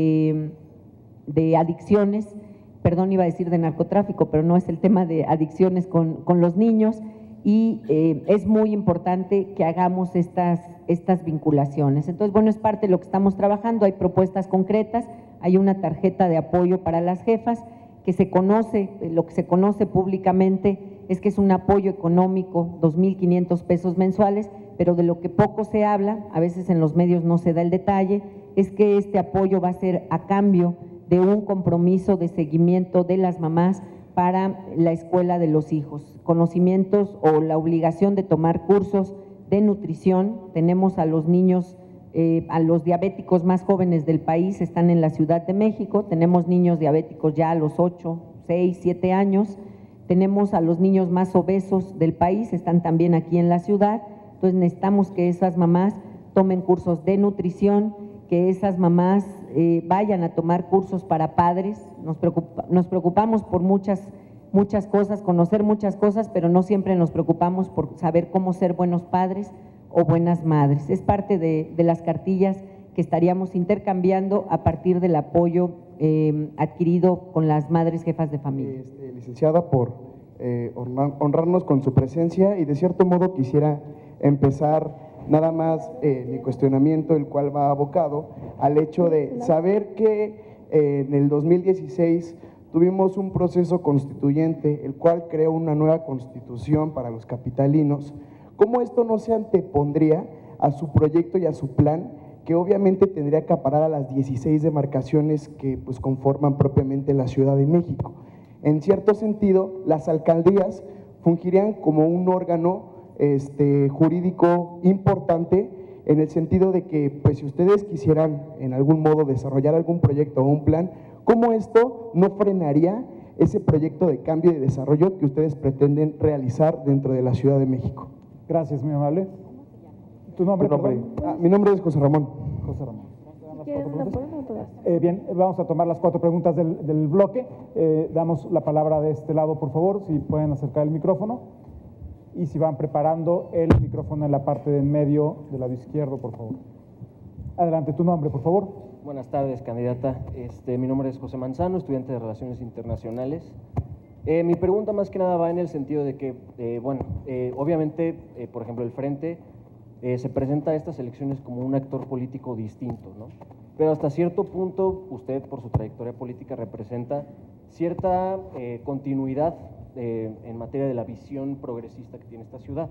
adicciones, perdón, iba a decir de narcotráfico, pero no es el tema de adicciones con los niños, y es muy importante que hagamos estas vinculaciones. Entonces, bueno, es parte de lo que estamos trabajando, hay propuestas concretas, hay una tarjeta de apoyo para las jefas que se conoce, lo que se conoce públicamente es que es un apoyo económico, 2,500 pesos mensuales, pero de lo que poco se habla, a veces en los medios no se da el detalle, es que este apoyo va a ser a cambio de un compromiso de seguimiento de las mamás para la escuela de los hijos, conocimientos o la obligación de tomar cursos de nutrición. Tenemos a los niños, a los diabéticos más jóvenes del país, están en la Ciudad de México, tenemos niños diabéticos ya a los 8, 6, 7 años, tenemos a los niños más obesos del país, están también aquí en la ciudad. Entonces necesitamos que esas mamás tomen cursos de nutrición, que esas mamás vayan a tomar cursos para padres. Nos preocupamos por muchas cosas, conocer muchas cosas, pero no siempre nos preocupamos por saber cómo ser buenos padres o buenas madres. Es parte de las cartillas que estaríamos intercambiando a partir del apoyo adquirido con las madres jefas de familia. Licenciada, por honrarnos con su presencia, y de cierto modo quisiera empezar nada más mi cuestionamiento, el cual va abocado al hecho de saber que en el 2016 tuvimos un proceso constituyente, el cual creó una nueva constitución para los capitalinos. ¿Cómo esto no se antepondría a su proyecto y a su plan, que obviamente tendría que acaparar a las 16 demarcaciones que pues conforman propiamente la Ciudad de México? En cierto sentido, las alcaldías fungirían como un órgano jurídico importante, en el sentido de que pues si ustedes quisieran en algún modo desarrollar algún proyecto o un plan, ¿cómo esto no frenaría ese proyecto de cambio y de desarrollo que ustedes pretenden realizar dentro de la Ciudad de México? Gracias, muy amable. ¿Tu nombre? Mi nombre es José Ramón. José Ramón. Bien, vamos a tomar las 4 preguntas del bloque. Damos la palabra de este lado, por favor, si pueden acercar el micrófono. Y si van preparando el micrófono en la parte de en medio del lado izquierdo, por favor. Adelante, tu nombre, por favor. Buenas tardes, candidata. Mi nombre es José Manzano, estudiante de Relaciones Internacionales. Mi pregunta más que nada va en el sentido de que, obviamente, por ejemplo, el Frente se presenta a estas elecciones como un actor político distinto, ¿no? Pero hasta cierto punto, usted, por su trayectoria política, representa cierta continuidad en materia de la visión progresista que tiene esta ciudad.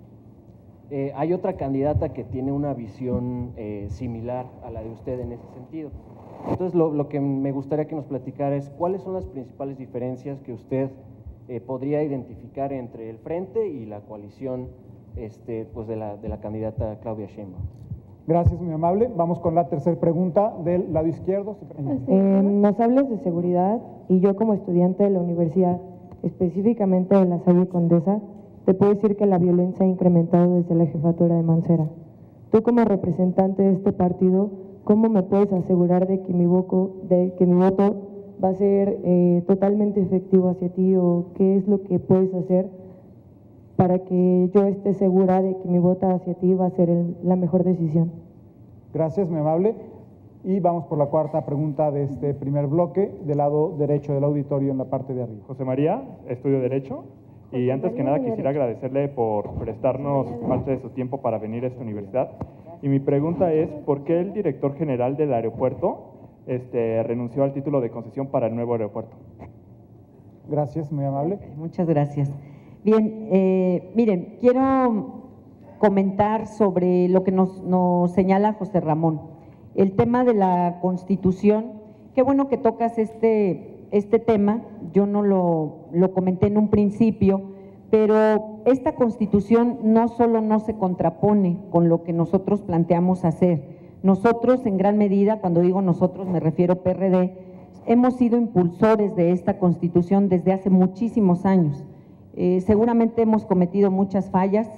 Hay otra candidata que tiene una visión similar a la de usted en ese sentido. Entonces, lo que me gustaría que nos platicara es cuáles son las principales diferencias que usted podría identificar entre el Frente y la coalición pues de la candidata Claudia Sheinbaum. Gracias, muy amable. Vamos con la tercera pregunta del lado izquierdo. Nos hablas de seguridad y yo como estudiante de la universidad, específicamente de la Salle Condesa, te puedo decir que la violencia ha incrementado desde la jefatura de Mancera. Tú como representante de este partido, ¿cómo me puedes asegurar de que mi voto va a ser totalmente efectivo hacia ti, o qué es lo que puedes hacer para que yo esté segura de que mi voto hacia ti va a ser la mejor decisión? Gracias, muy amable. Y vamos por la cuarta pregunta de este primer bloque, del lado derecho del auditorio en la parte de arriba. José María, estudio Derecho, y antes que nada quisiera agradecerle por prestarnos parte de su tiempo para venir a esta universidad. Y mi pregunta es, ¿por qué el director general del aeropuerto renunció al título de concesión para el nuevo aeropuerto? Gracias, muy amable. Muchas gracias. Bien, miren, quiero comentar sobre lo que nos señala José Ramón, el tema de la Constitución. Qué bueno que tocas este tema, yo no lo comenté en un principio, pero esta Constitución no solo no se contrapone con lo que nosotros planteamos hacer. Nosotros, en gran medida, cuando digo nosotros me refiero PRD, hemos sido impulsores de esta Constitución desde hace muchísimos años. Seguramente hemos cometido muchas fallas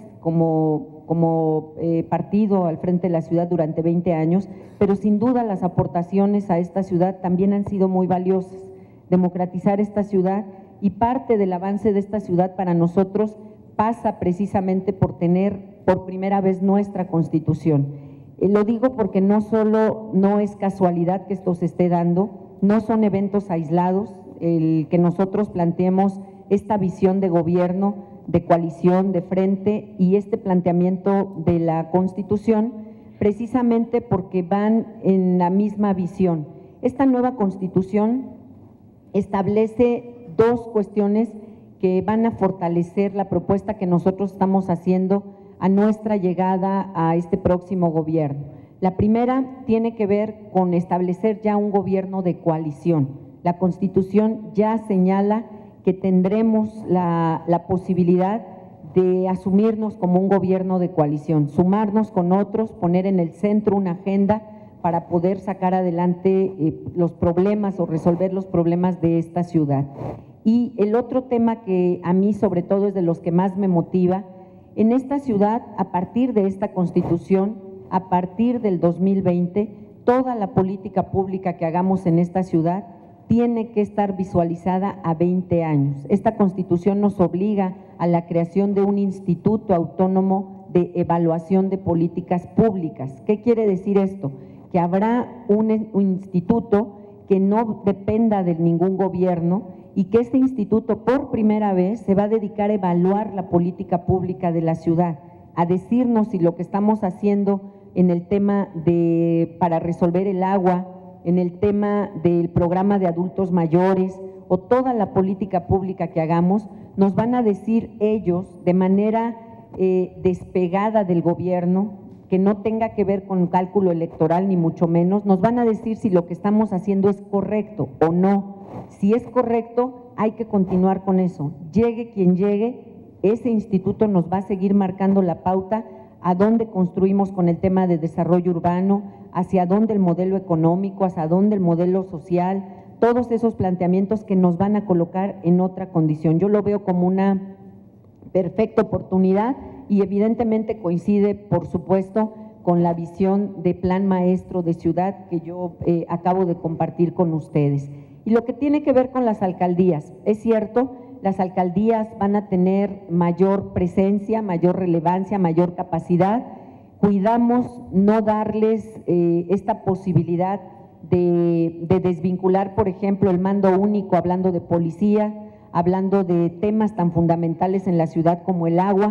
como partido al frente de la ciudad durante 20 años, pero sin duda las aportaciones a esta ciudad también han sido muy valiosas. Democratizar esta ciudad, y parte del avance de esta ciudad para nosotros pasa precisamente por tener por primera vez nuestra Constitución. Lo digo porque no solo no es casualidad que esto se esté dando, no son eventos aislados, el que nosotros planteemos esta visión de gobierno, de coalición, de frente, y este planteamiento de la Constitución, precisamente porque van en la misma visión. Esta nueva Constitución establece dos cuestiones que van a fortalecer la propuesta que nosotros estamos haciendo a nuestra llegada a este próximo gobierno. La primera tiene que ver con establecer ya un gobierno de coalición. La Constitución ya señala que tendremos la posibilidad de asumirnos como un gobierno de coalición, sumarnos con otros, poner en el centro una agenda para poder sacar adelante los problemas o resolver los problemas de esta ciudad. Y el otro tema que a mí sobre todo es de los que más me motiva, en esta ciudad, a partir de esta Constitución, a partir del 2020, toda la política pública que hagamos en esta ciudad tiene que estar visualizada a 20 años. Esta Constitución nos obliga a la creación de un instituto autónomo de evaluación de políticas públicas. ¿Qué quiere decir esto? Que habrá un instituto que no dependa de ningún gobierno, y que este instituto por primera vez se va a dedicar a evaluar la política pública de la ciudad, a decirnos si lo que estamos haciendo en el tema para resolver el agua, en el tema del programa de adultos mayores o toda la política pública que hagamos, nos van a decir ellos de manera despegada del gobierno, que no tenga que ver con cálculo electoral ni mucho menos, nos van a decir si lo que estamos haciendo es correcto o no. Si es correcto, hay que continuar con eso. Llegue quien llegue, ese instituto nos va a seguir marcando la pauta a dónde construimos con el tema de desarrollo urbano, hacia dónde el modelo económico, hacia dónde el modelo social, todos esos planteamientos que nos van a colocar en otra condición. Yo lo veo como una perfecta oportunidad y evidentemente coincide, por supuesto, con la visión de plan maestro de ciudad que yo acabo de compartir con ustedes. Y lo que tiene que ver con las alcaldías, es cierto, las alcaldías van a tener mayor presencia, mayor relevancia, mayor capacidad. Cuidamos no darles esta posibilidad de desvincular, por ejemplo, el mando único, hablando de policía, hablando de temas tan fundamentales en la ciudad como el agua.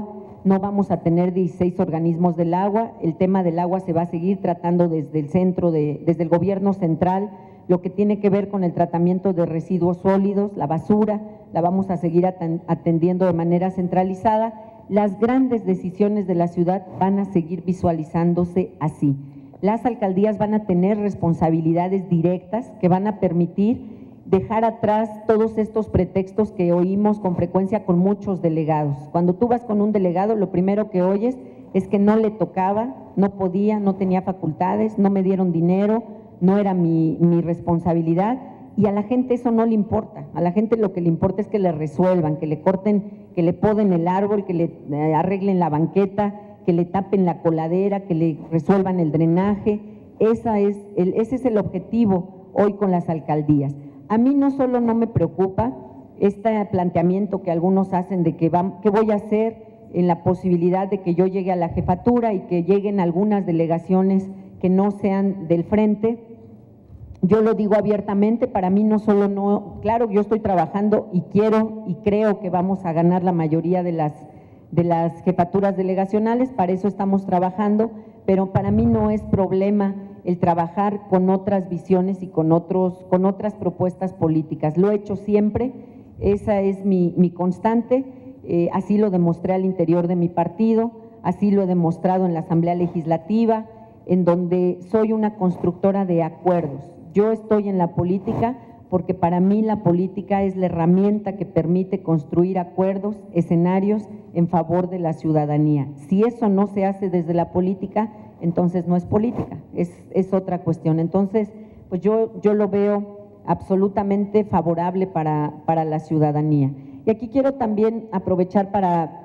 no vamos a tener 16 organismos del agua, el tema del agua se va a seguir tratando desde el centro, desde el gobierno central, lo que tiene que ver con el tratamiento de residuos sólidos, la basura, la vamos a seguir atendiendo de manera centralizada. Las grandes decisiones de la ciudad van a seguir visualizándose así. Las alcaldías van a tener responsabilidades directas que van a permitir dejar atrás todos estos pretextos que oímos con frecuencia con muchos delegados. Cuando tú vas con un delegado, lo primero que oyes es que no le tocaba, no podía, no tenía facultades, no me dieron dinero, no era mi responsabilidad, y a la gente eso no le importa. A la gente lo que le importa es que le resuelvan, que le corten, que le poden el árbol, que le arreglen la banqueta, que le tapen la coladera, que le resuelvan el drenaje. Ese es el objetivo hoy con las alcaldías. A mí no solo no me preocupa este planteamiento que algunos hacen de qué voy a hacer en la posibilidad de que yo llegue a la jefatura y que lleguen algunas delegaciones que no sean del frente. Yo lo digo abiertamente, para mí no solo no, claro, yo estoy trabajando y quiero y creo que vamos a ganar la mayoría de las jefaturas delegacionales, para eso estamos trabajando, pero para mí no es problema el trabajar con otras visiones y con otras propuestas políticas. Lo he hecho siempre, esa es mi constante, así lo demostré al interior de mi partido, así lo he demostrado en la Asamblea Legislativa, en donde soy una constructora de acuerdos. Yo estoy en la política porque para mí la política es la herramienta que permite construir acuerdos, escenarios en favor de la ciudadanía. Si eso no se hace desde la política, entonces no es política, es otra cuestión. Entonces, pues yo lo veo absolutamente favorable para la ciudadanía. Y aquí quiero también aprovechar para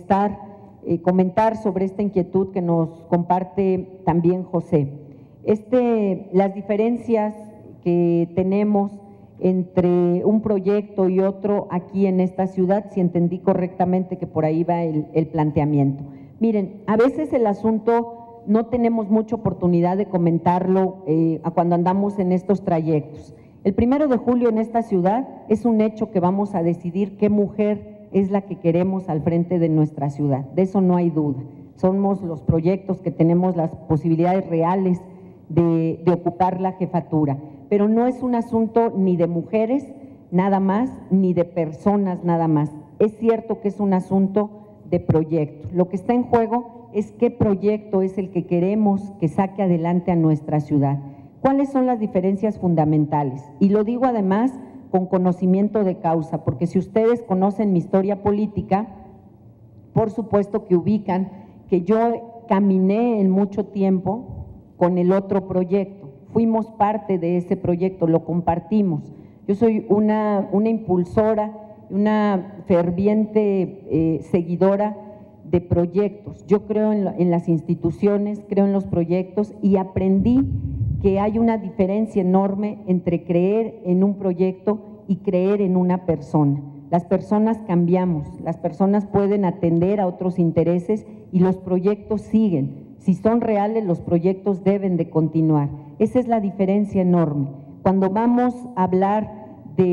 comentar sobre esta inquietud que nos comparte también José. Las diferencias que tenemos entre un proyecto y otro aquí en esta ciudad, si entendí correctamente que por ahí va el planteamiento. Miren, a veces el asunto no tenemos mucha oportunidad de comentarlo cuando andamos en estos trayectos. El 1 de julio en esta ciudad es un hecho que vamos a decidir qué mujer es la que queremos al frente de nuestra ciudad, de eso no hay duda. Somos los proyectos que tenemos las posibilidades reales de ocupar la jefatura, pero no es un asunto ni de mujeres nada más, ni de personas nada más. Es cierto que es un asunto de proyecto. Lo que está en juego es qué proyecto es el que queremos que saque adelante a nuestra ciudad. ¿Cuáles son las diferencias fundamentales? Y lo digo además con conocimiento de causa, porque si ustedes conocen mi historia política, por supuesto que ubican que yo caminé en mucho tiempo con el otro proyecto. Fuimos parte de ese proyecto, lo compartimos. Yo soy una impulsora, una ferviente seguidora de proyectos. Yo creo en las instituciones, creo en los proyectos y aprendí que hay una diferencia enorme entre creer en un proyecto y creer en una persona. Las personas cambiamos, las personas pueden atender a otros intereses y los proyectos siguen. Si son reales, los proyectos deben de continuar. Esa es la diferencia enorme. Cuando vamos a hablar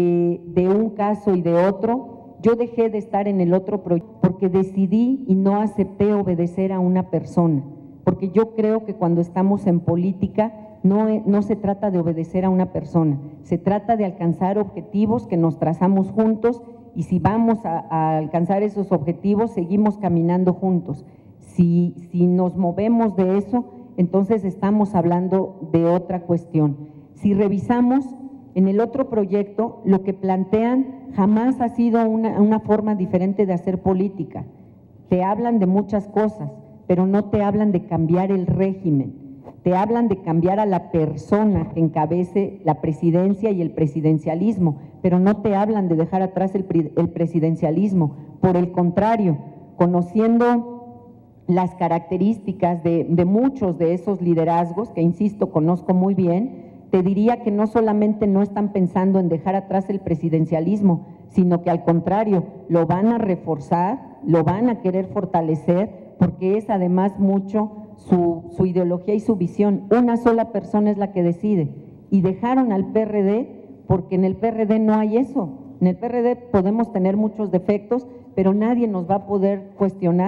de un caso y de otro, yo dejé de estar en el otro proyecto porque decidí y no acepté obedecer a una persona, porque yo creo que cuando estamos en política no se trata de obedecer a una persona, se trata de alcanzar objetivos que nos trazamos juntos y si vamos a alcanzar esos objetivos, seguimos caminando juntos. Si nos movemos de eso, entonces estamos hablando de otra cuestión. Si revisamos en el otro proyecto, lo que plantean jamás ha sido una forma diferente de hacer política. Te hablan de muchas cosas, pero no te hablan de cambiar el régimen. Te hablan de cambiar a la persona que encabece la presidencia y el presidencialismo, pero no te hablan de dejar atrás el presidencialismo. Por el contrario, conociendo las características de muchos de esos liderazgos, que insisto, conozco muy bien, te diría que no solamente no están pensando en dejar atrás el presidencialismo, sino que al contrario, lo van a reforzar, lo van a querer fortalecer, porque es además mucho su ideología y su visión. Una sola persona es la que decide. Y dejaron al PRD porque en el PRD no hay eso. En el PRD podemos tener muchos defectos, pero nadie nos va a poder cuestionar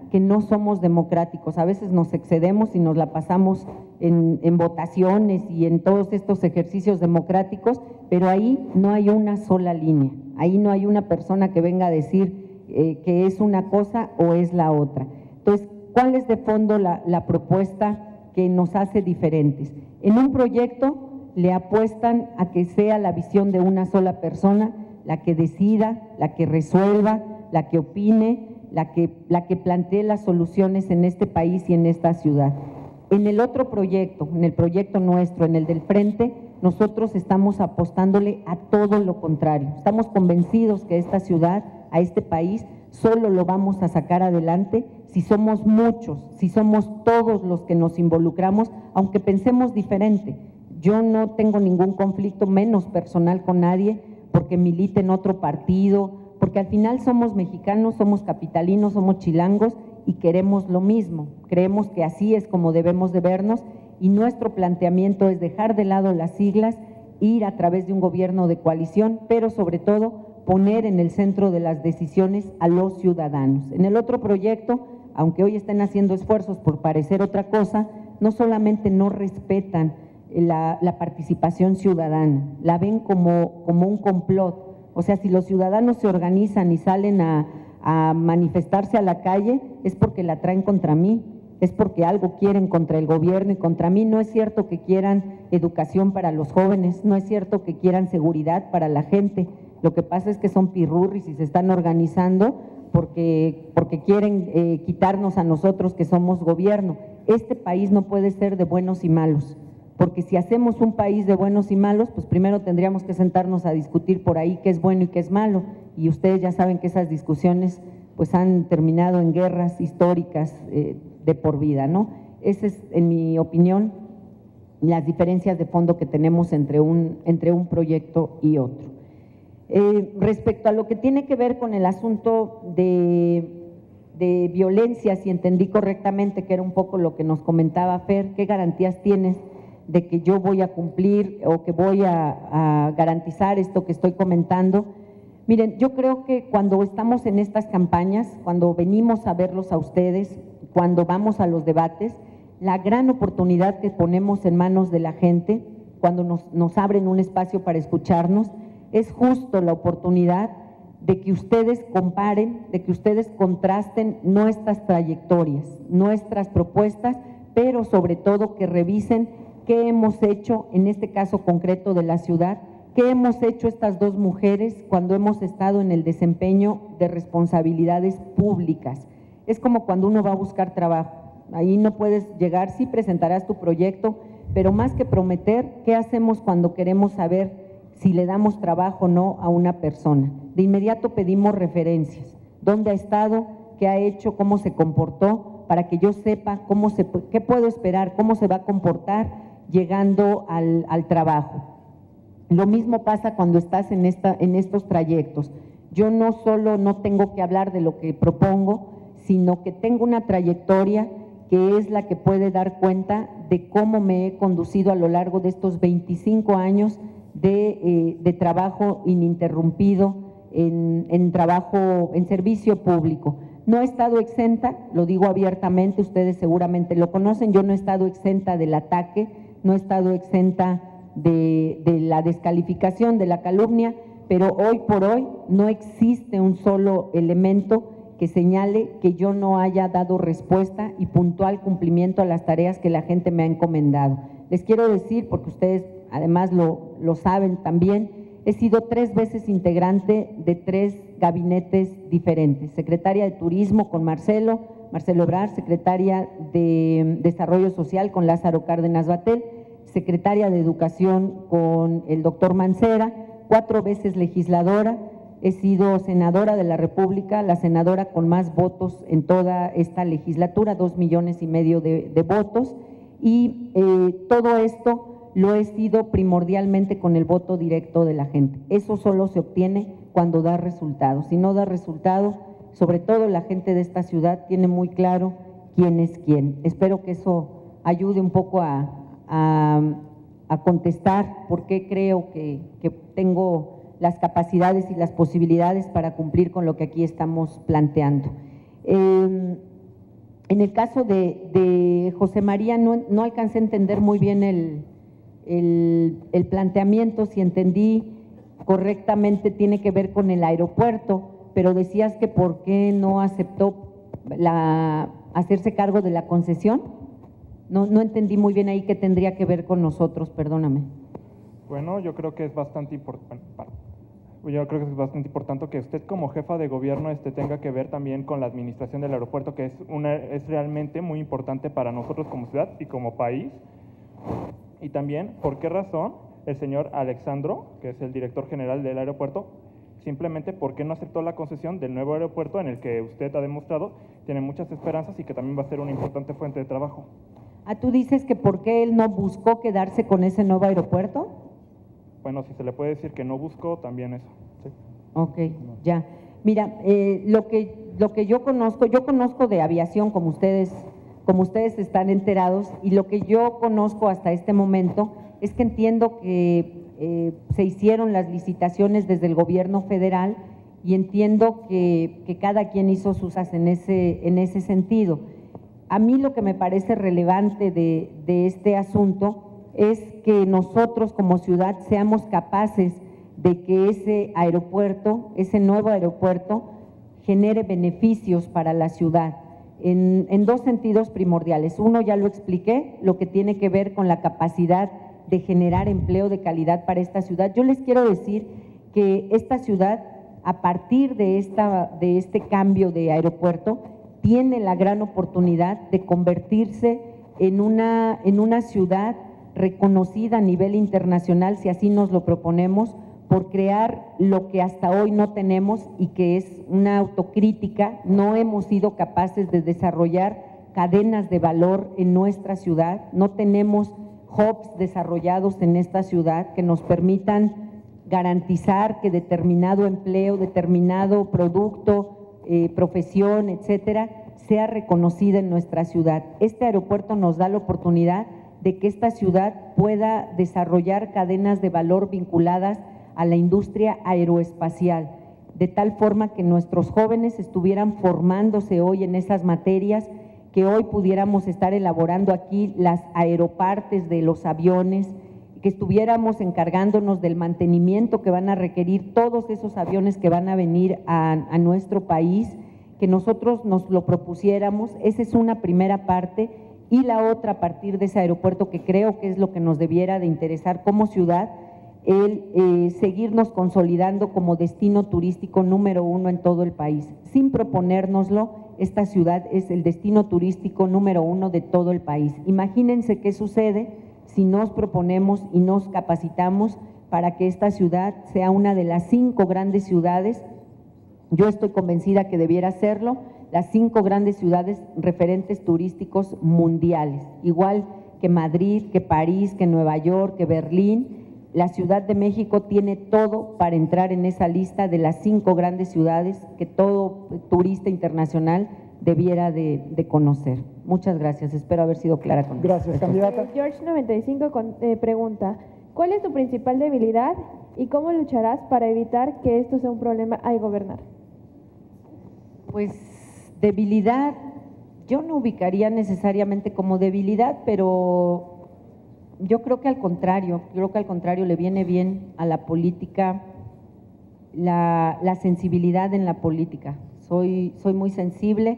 que no somos democráticos. A veces nos excedemos y nos la pasamos en votaciones y en todos estos ejercicios democráticos, pero ahí no hay una sola línea, ahí no hay una persona que venga a decir que es una cosa o es la otra. Entonces, ¿cuál es de fondo la propuesta que nos hace diferentes? En un proyecto le apuestan a que sea la visión de una sola persona la que decida, la que resuelva, la que opine, la que plantee las soluciones en este país y en esta ciudad. En el otro proyecto, en el proyecto nuestro, en el del Frente, nosotros estamos apostándole a todo lo contrario. Estamos convencidos que esta ciudad, a este país, solo lo vamos a sacar adelante si somos muchos, si somos todos los que nos involucramos, aunque pensemos diferente. Yo no tengo ningún conflicto, menos personal, con nadie, porque milite en otro partido, porque al final somos mexicanos, somos capitalinos, somos chilangos y queremos lo mismo. Creemos que así es como debemos de vernos y nuestro planteamiento es dejar de lado las siglas, ir a través de un gobierno de coalición, pero sobre todo poner en el centro de las decisiones a los ciudadanos. En el otro proyecto, aunque hoy estén haciendo esfuerzos por parecer otra cosa, no solamente no respetan la participación ciudadana, la ven como un complot. O sea, si los ciudadanos se organizan y salen a manifestarse a la calle, es porque la traen contra mí, es porque algo quieren contra el gobierno y contra mí. No es cierto que quieran educación para los jóvenes, no es cierto que quieran seguridad para la gente. Lo que pasa es que son pirurris y se están organizando porque quieren quitarnos a nosotros que somos gobierno. Este país no puede ser de buenos y malos, porque si hacemos un país de buenos y malos, pues primero tendríamos que sentarnos a discutir por ahí qué es bueno y qué es malo, y ustedes ya saben que esas discusiones pues han terminado en guerras históricas de por vida, ¿no? Esa es, en mi opinión, las diferencias de fondo que tenemos entre un proyecto y otro. Respecto a lo que tiene que ver con el asunto de violencia, si entendí correctamente, que era un poco lo que nos comentaba Fer, ¿qué garantías tienes de que yo voy a cumplir o que voy a garantizar esto que estoy comentando? Miren, yo creo que cuando estamos en estas campañas, cuando venimos a verlos a ustedes, cuando vamos a los debates, la gran oportunidad que ponemos en manos de la gente, cuando nos abren un espacio para escucharnos, es justo la oportunidad de que ustedes comparen, de que ustedes contrasten nuestras trayectorias, nuestras propuestas, pero sobre todo que revisen qué hemos hecho en este caso concreto de la ciudad, qué hemos hecho estas dos mujeres cuando hemos estado en el desempeño de responsabilidades públicas. Es como cuando uno va a buscar trabajo, ahí no puedes llegar, sí presentarás tu proyecto, pero más que prometer, ¿qué hacemos cuando queremos saber si le damos trabajo o no a una persona? De inmediato pedimos referencias, dónde ha estado, qué ha hecho, cómo se comportó, para que yo sepa qué puedo esperar, cómo se va a comportar llegando al trabajo. Lo mismo pasa cuando estás en estos trayectos. Yo no solo no tengo que hablar de lo que propongo, sino que tengo una trayectoria que es la que puede dar cuenta de cómo me he conducido a lo largo de estos 25 años de trabajo ininterrumpido, en trabajo en servicio público. No he estado exenta, lo digo abiertamente, ustedes seguramente lo conocen, yo no he estado exenta del ataque, no he estado exenta de la descalificación, de la calumnia, pero hoy por hoy no existe un solo elemento que señale que yo no haya dado respuesta y puntual cumplimiento a las tareas que la gente me ha encomendado. Les quiero decir, porque ustedes además lo saben también, he sido 3 veces integrante de 3 gabinetes diferentes. Secretaria de Turismo con Marcelo Ebrard, secretaria de Desarrollo Social con Lázaro Cárdenas Batel, secretaria de Educación con el doctor Mancera, 4 veces legisladora, he sido senadora de la República, la senadora con más votos en toda esta legislatura, 2,5 millones de votos, y todo esto lo he sido primordialmente con el voto directo de la gente. Eso solo se obtiene cuando da resultados. Si no da resultado, sobre todo la gente de esta ciudad tiene muy claro quién es quién. Espero que eso ayude un poco a contestar por qué creo que tengo las capacidades y las posibilidades para cumplir con lo que aquí estamos planteando. En el caso de José María no alcancé a entender muy bien el planteamiento, si entendí correctamente tiene que ver con el aeropuerto, pero decías que por qué no aceptó hacerse cargo de la concesión. No entendí muy bien ahí qué tendría que ver con nosotros, perdóname. Bueno, yo creo que es bastante importante. Yo creo que es bastante importante que usted como jefa de gobierno tenga que ver también con la administración del aeropuerto, que es realmente muy importante para nosotros como ciudad y como país. Y también, ¿por qué razón el señor Alexandro, que es el director general del aeropuerto, simplemente por qué no aceptó la concesión del nuevo aeropuerto en el que usted ha demostrado tiene muchas esperanzas y que también va a ser una importante fuente de trabajo? ¿Tú dices que por qué él no buscó quedarse con ese nuevo aeropuerto? Bueno, si se le puede decir que no buscó, también eso. Sí. Ok, ya. Mira, lo que yo conozco de aviación, como ustedes están enterados, y lo que yo conozco hasta este momento es que entiendo que se hicieron las licitaciones desde el gobierno federal y entiendo que cada quien hizo sus en ese sentido. A mí lo que me parece relevante de este asunto es que nosotros como ciudad seamos capaces de que ese aeropuerto, ese nuevo aeropuerto, genere beneficios para la ciudad en dos sentidos primordiales. Uno, ya lo expliqué, lo que tiene que ver con la capacidad de generar empleo de calidad para esta ciudad. Yo les quiero decir que esta ciudad, a partir de este cambio de aeropuerto, tiene la gran oportunidad de convertirse en una ciudad reconocida a nivel internacional, si así nos lo proponemos, por crear lo que hasta hoy no tenemos y que es una autocrítica. No hemos sido capaces de desarrollar cadenas de valor en nuestra ciudad, no tenemos hubs desarrollados en esta ciudad que nos permitan garantizar que determinado empleo, determinado producto, profesión, etcétera, sea reconocida en nuestra ciudad. Este aeropuerto nos da la oportunidad de que esta ciudad pueda desarrollar cadenas de valor vinculadas a la industria aeroespacial, de tal forma que nuestros jóvenes estuvieran formándose hoy en esas materias, que hoy pudiéramos estar elaborando aquí las aeropartes de los aviones, que estuviéramos encargándonos del mantenimiento que van a requerir todos esos aviones que van a venir a nuestro país, que nosotros nos lo propusiéramos. Esa es una primera parte. Y la otra, a partir de ese aeropuerto, que creo que es lo que nos debiera de interesar como ciudad, el seguirnos consolidando como destino turístico número 1 en todo el país. Sin proponérnoslo, esta ciudad es el destino turístico número 1 de todo el país. Imagínense qué sucede si nos proponemos y nos capacitamos para que esta ciudad sea una de las 5 grandes ciudades. Yo estoy convencida que debiera serlo, las 5 grandes ciudades referentes turísticos mundiales, igual que Madrid, que París, que Nueva York, que Berlín. La Ciudad de México tiene todo para entrar en esa lista de las 5 grandes ciudades que todo turista internacional debiera de conocer. Muchas gracias, espero haber sido clara con Gracias, candidata. George95 pregunta, ¿cuál es tu principal debilidad y cómo lucharás para evitar que esto sea un problema al gobernar? Pues debilidad, yo no ubicaría necesariamente como debilidad, pero yo creo que al contrario, le viene bien a la política la sensibilidad en la política. Soy muy sensible,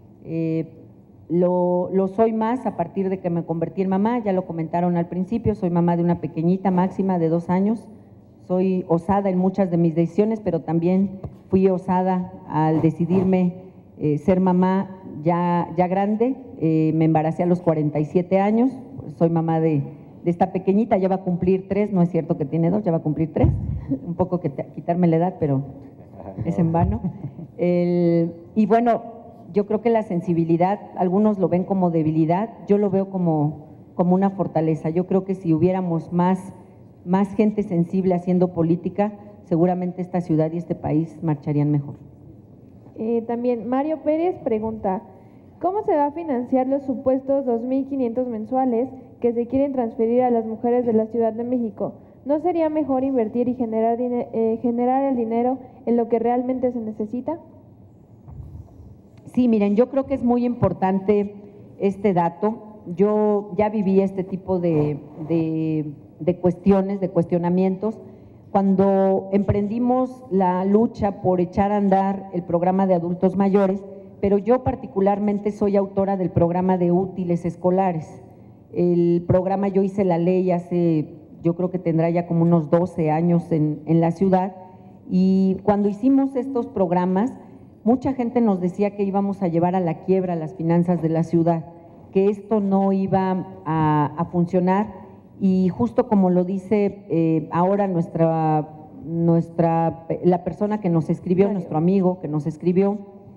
lo soy más a partir de que me convertí en mamá, ya lo comentaron al principio, soy mamá de una pequeñita Máxima de 2 años, soy osada en muchas de mis decisiones, pero también fui osada al decidirme ser mamá ya grande. Me embaracé a los 47 años, soy mamá de esta pequeñita, ya va a cumplir 3, no es cierto que tiene 2, ya va a cumplir 3, un poco que quitarme la edad, pero es en vano. Y bueno, yo creo que la sensibilidad, algunos lo ven como debilidad, yo lo veo como una fortaleza. Yo creo que si hubiéramos más gente sensible haciendo política, seguramente esta ciudad y este país marcharían mejor. También Mario Pérez pregunta, ¿cómo se va a financiar los supuestos 2.500 mensuales que se quieren transferir a las mujeres de la Ciudad de México? ¿No sería mejor invertir y generar el dinero en lo que realmente se necesita? Sí, miren, yo creo que es muy importante este dato. Yo ya viví este tipo de cuestiones, de cuestionamientos, cuando emprendimos la lucha por echar a andar el programa de adultos mayores, pero yo particularmente soy autora del programa de útiles escolares. El programa, yo hice la ley hace, yo creo que tendrá ya como unos 12 años en la ciudad, y cuando hicimos estos programas, mucha gente nos decía que íbamos a llevar a la quiebra las finanzas de la ciudad, que esto no iba a funcionar, y justo como lo dice ahora la persona que nos escribió, nuestro amigo que nos escribió,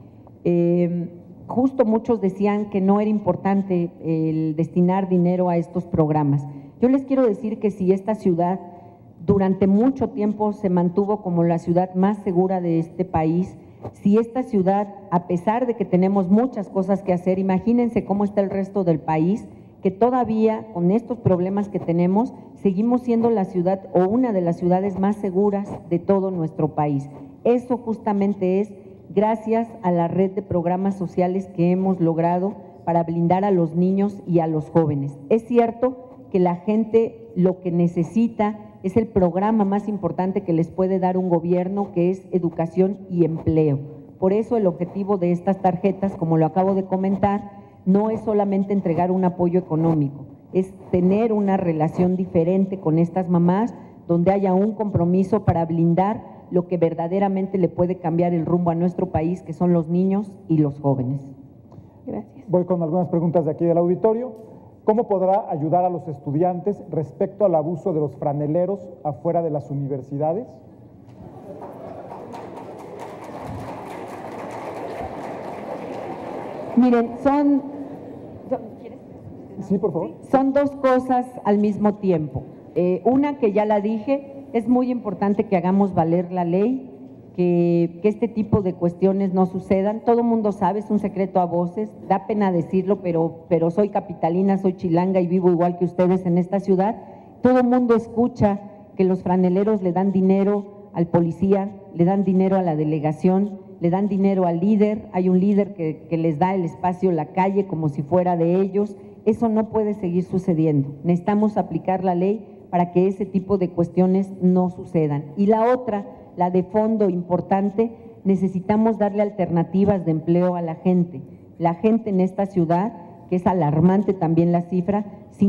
justo muchos decían que no era importante el destinar dinero a estos programas. Yo les quiero decir que si esta ciudad durante mucho tiempo se mantuvo como la ciudad más segura de este país, si esta ciudad, a pesar de que tenemos muchas cosas que hacer, imagínense cómo está el resto del país, que todavía con estos problemas que tenemos, seguimos siendo la ciudad o una de las ciudades más seguras de todo nuestro país. Eso justamente es gracias a la red de programas sociales que hemos logrado para blindar a los niños y a los jóvenes. Es cierto que la gente lo que necesita es el programa más importante que les puede dar un gobierno, que es educación y empleo. Por eso el objetivo de estas tarjetas, como lo acabo de comentar, no es solamente entregar un apoyo económico, es tener una relación diferente con estas mamás, donde haya un compromiso para blindar lo que verdaderamente le puede cambiar el rumbo a nuestro país, que son los niños y los jóvenes. Gracias. Voy con algunas preguntas de aquí del auditorio. ¿Cómo podrá ayudar a los estudiantes respecto al abuso de los franeleros afuera de las universidades? Miren, Sí, por favor. son dos cosas al mismo tiempo. Una que ya la dije, es muy importante que hagamos valer la ley, que este tipo de cuestiones no sucedan. Todo el mundo sabe, es un secreto a voces, da pena decirlo, pero soy capitalina, soy chilanga y vivo igual que ustedes en esta ciudad. Todo el mundo escucha que los franeleros le dan dinero al policía, le dan dinero a la delegación, le dan dinero al líder, hay un líder que les da el espacio, la calle, como si fuera de ellos. Eso no puede seguir sucediendo. Necesitamos aplicar la ley para que ese tipo de cuestiones no sucedan. Y la otra, la de fondo importante, necesitamos darle alternativas de empleo a la gente. La gente en esta ciudad, que es alarmante también la cifra,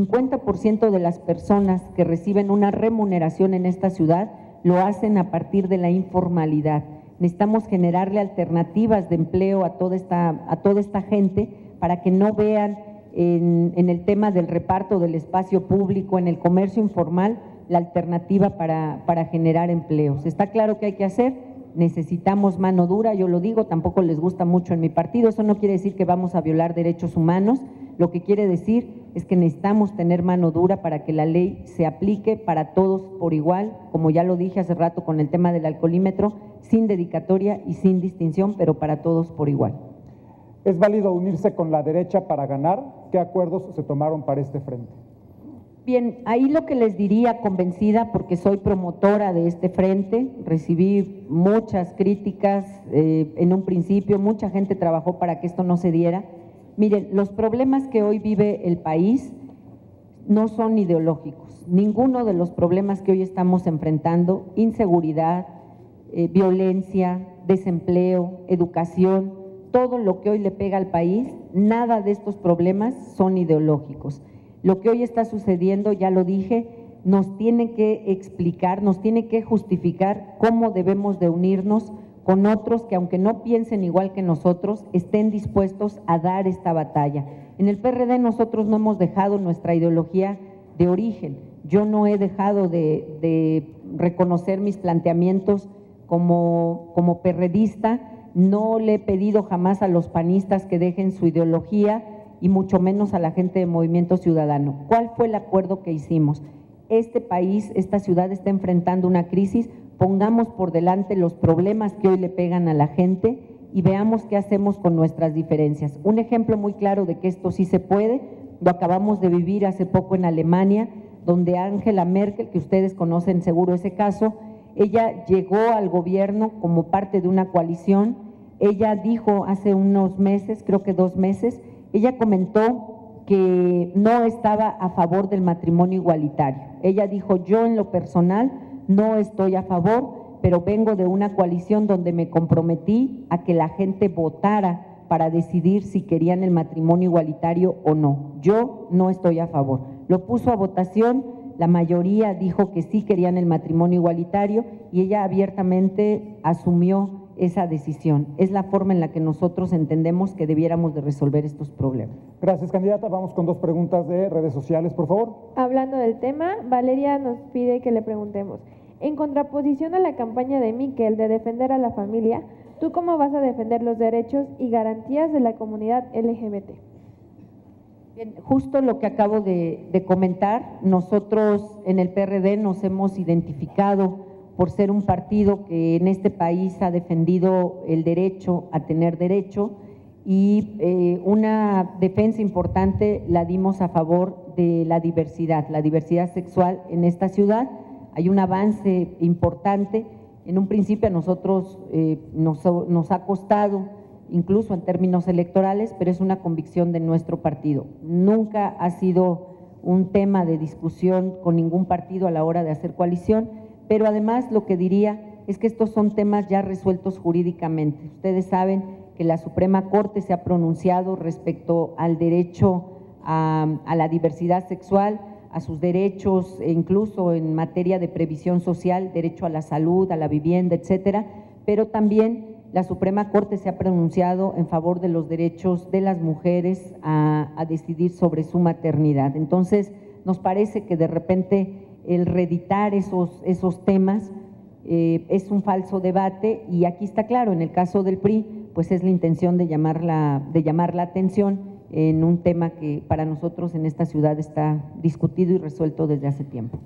50% de las personas que reciben una remuneración en esta ciudad lo hacen a partir de la informalidad. Necesitamos generarle alternativas de empleo a toda esta gente para que no vean en el tema del reparto del espacio público, en el comercio informal, la alternativa para generar empleos. Está claro que hay que hacer, necesitamos mano dura, yo lo digo, tampoco les gusta mucho en mi partido, eso no quiere decir que vamos a violar derechos humanos, lo que quiere decir es que necesitamos tener mano dura para que la ley se aplique para todos por igual, como ya lo dije hace rato con el tema del alcoholímetro, sin dedicatoria y sin distinción, pero para todos por igual. ¿Es válido unirse con la derecha para ganar? ¿Qué acuerdos se tomaron para este frente? Bien, ahí lo que les diría, convencida, porque soy promotora de este frente, recibí muchas críticas en un principio, mucha gente trabajó para que esto no se diera. Miren, los problemas que hoy vive el país no son ideológicos. Ninguno de los problemas que hoy estamos enfrentando, inseguridad, violencia, desempleo, educación, todo lo que hoy le pega al país, nada de estos problemas son ideológicos. Lo que hoy está sucediendo, ya lo dije, nos tiene que explicar, nos tiene que justificar cómo debemos de unirnos con otros que, aunque no piensen igual que nosotros, estén dispuestos a dar esta batalla. En el PRD nosotros no hemos dejado nuestra ideología de origen. Yo no he dejado de reconocer mis planteamientos como perredista. No le he pedido jamás a los panistas que dejen su ideología y mucho menos a la gente de Movimiento Ciudadano. ¿Cuál fue el acuerdo que hicimos? Este país, esta ciudad está enfrentando una crisis, pongamos por delante los problemas que hoy le pegan a la gente y veamos qué hacemos con nuestras diferencias. Un ejemplo muy claro de que esto sí se puede, lo acabamos de vivir hace poco en Alemania, donde Angela Merkel, que ustedes conocen seguro ese caso, ella llegó al gobierno como parte de una coalición, ella dijo hace unos meses, creo que 2 meses, ella comentó que no estaba a favor del matrimonio igualitario. Ella dijo, yo en lo personal no estoy a favor, pero vengo de una coalición donde me comprometí a que la gente votara para decidir si querían el matrimonio igualitario o no. Yo no estoy a favor. Lo puso a votación, la mayoría dijo que sí querían el matrimonio igualitario y ella abiertamente asumió esa decisión. Es la forma en la que nosotros entendemos que debiéramos de resolver estos problemas. Gracias, candidata. Vamos con 2 preguntas de redes sociales, por favor. Hablando del tema, Valeria nos pide que le preguntemos, en contraposición a la campaña de Miquel de defender a la familia, ¿tú cómo vas a defender los derechos y garantías de la comunidad LGBT? Bien, justo lo que acabo de comentar, nosotros en el PRD nos hemos identificado por ser un partido que en este país ha defendido el derecho a tener derecho y una defensa importante la dimos a favor de la diversidad sexual en esta ciudad. Hay un avance importante. En un principio a nosotros nos ha costado, incluso en términos electorales, pero es una convicción de nuestro partido. Nunca ha sido un tema de discusión con ningún partido a la hora de hacer coalición, pero además lo que diría es que estos son temas ya resueltos jurídicamente. Ustedes saben que la Suprema Corte se ha pronunciado respecto al derecho a la diversidad sexual, a sus derechos, e incluso en materia de previsión social, derecho a la salud, a la vivienda, etcétera, pero también la Suprema Corte se ha pronunciado en favor de los derechos de las mujeres a decidir sobre su maternidad. Entonces, nos parece que de repente el reeditar esos temas es un falso debate y aquí está claro, en el caso del PRI, pues es la intención de llamar la atención en un tema que para nosotros en esta ciudad está discutido y resuelto desde hace tiempo.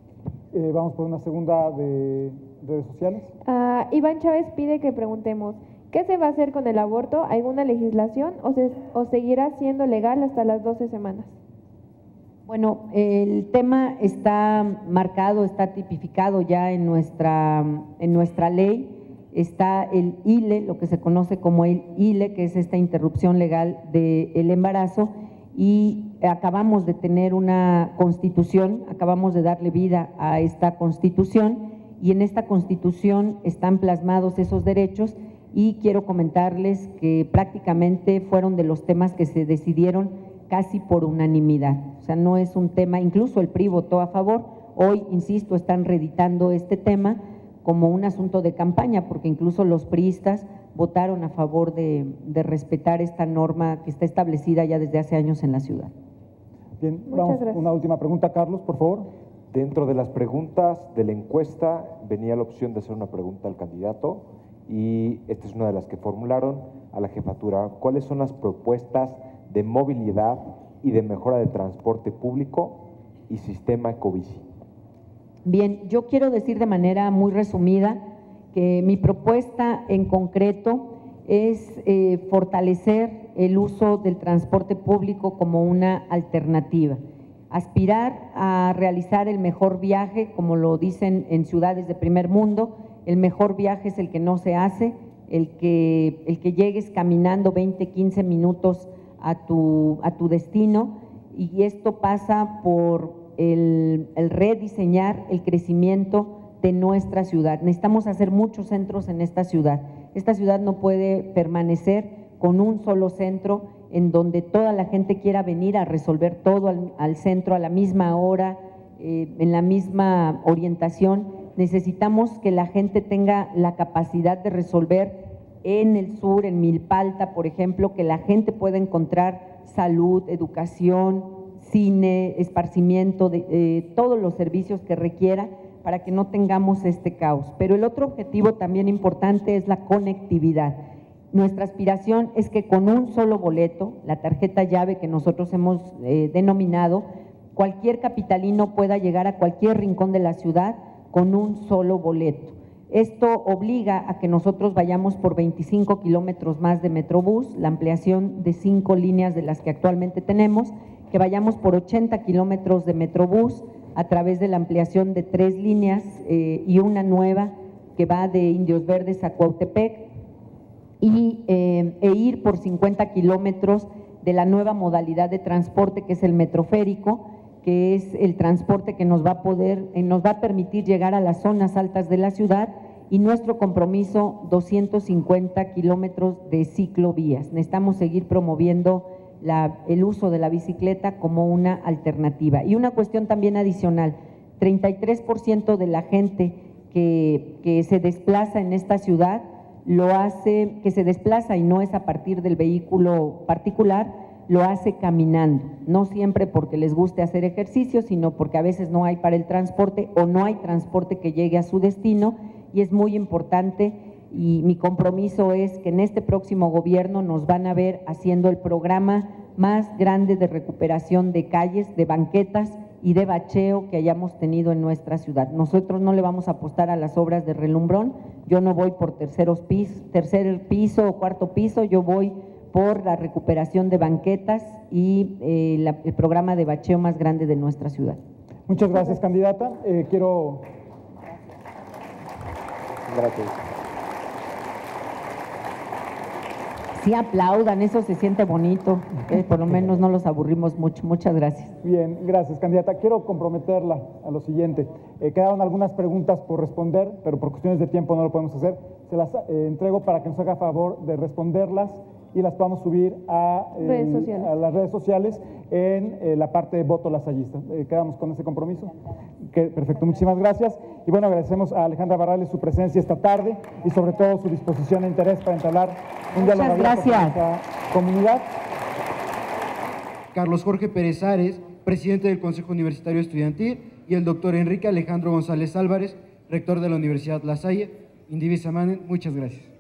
Vamos por una segunda de redes sociales. Iván Chávez pide que preguntemos, ¿qué se va a hacer con el aborto? ¿Alguna legislación o seguirá siendo legal hasta las 12 semanas? Bueno, el tema está marcado, está tipificado ya en nuestra ley. Está el ILE, lo que se conoce como el ILE, que es esta interrupción legal del embarazo, y acabamos de tener una constitución, acabamos de darle vida a esta constitución, y en esta constitución están plasmados esos derechos, y quiero comentarles que prácticamente fueron de los temas que se decidieron casi por unanimidad. O sea, no es un tema, incluso el PRI votó a favor, hoy, insisto, están reeditando este tema como un asunto de campaña, porque incluso los priistas votaron a favor de respetar esta norma que está establecida ya desde hace años en la ciudad. Bien, vamos a una última pregunta, Carlos, por favor. Dentro de las preguntas de la encuesta venía la opción de hacer una pregunta al candidato y esta es una de las que formularon a la jefatura. ¿Cuáles son las propuestas de movilidad y de mejora de transporte público y sistema ecobici? Bien, yo quiero decir de manera muy resumida que mi propuesta en concreto es fortalecer el uso del transporte público como una alternativa, aspirar a realizar el mejor viaje, como lo dicen en ciudades de primer mundo. El mejor viaje es el que no se hace, el que llegues caminando 20, 15 minutos a tu destino, y esto pasa por el rediseñar el crecimiento de nuestra ciudad. Necesitamos hacer muchos centros en esta ciudad. Esta ciudad no puede permanecer con un solo centro en donde toda la gente quiera venir a resolver todo al centro a la misma hora, en la misma orientación. Necesitamos que la gente tenga la capacidad de resolver en el sur, en Milpalta, por ejemplo, que la gente pueda encontrar salud, educación, cine, esparcimiento, todos los servicios que requiera para que no tengamos este caos. Pero el otro objetivo también importante es la conectividad. Nuestra aspiración es que con un solo boleto, la tarjeta llave que nosotros hemos denominado, cualquier capitalino pueda llegar a cualquier rincón de la ciudad con un solo boleto. Esto obliga a que nosotros vayamos por 25 kilómetros más de Metrobús, la ampliación de 5 líneas de las que actualmente tenemos, que vayamos por 80 kilómetros de Metrobús a través de la ampliación de 3 líneas y una nueva que va de Indios Verdes a Cuautepec, e ir por 50 kilómetros de la nueva modalidad de transporte que es el metroférico, que es el transporte que nos va a permitir llegar a las zonas altas de la ciudad, y nuestro compromiso 250 kilómetros de ciclovías. Necesitamos seguir promoviendo el uso de la bicicleta como una alternativa. Y una cuestión también adicional, 33% de la gente que se desplaza en esta ciudad que se desplaza y no es a partir del vehículo particular, lo hace caminando, no siempre porque les guste hacer ejercicio, sino porque a veces no hay para el transporte o no hay transporte que llegue a su destino, y es muy importante, y mi compromiso es que en este próximo gobierno nos van a ver haciendo el programa más grande de recuperación de calles, de banquetas y de bacheo que hayamos tenido en nuestra ciudad. Nosotros no le vamos a apostar a las obras de relumbrón, yo no voy por tercer piso o cuarto piso, yo voy por la recuperación de banquetas y el programa de bacheo más grande de nuestra ciudad. Muchas gracias, candidata. Gracias. Sí, aplaudan, eso se siente bonito, por lo menos no los aburrimos mucho. Muchas gracias. Bien, gracias, candidata. Quiero comprometerla a lo siguiente. Quedaron algunas preguntas por responder, pero por cuestiones de tiempo no lo podemos hacer. Se las entrego para que nos haga favor de responderlas y las podamos subir a las redes sociales en la parte de voto lasallista. ¿Quedamos con ese compromiso? Perfecto, muchísimas gracias. Y bueno, agradecemos a Alejandra Barrales su presencia esta tarde y sobre todo su disposición e interés para entablar un diálogo abierto con nuestra comunidad. Carlos Jorge Pérez Ares, presidente del Consejo Universitario Estudiantil, y el doctor Enrique Alejandro González Álvarez, rector de la Universidad La Salle. Indivisa Manen, muchas gracias.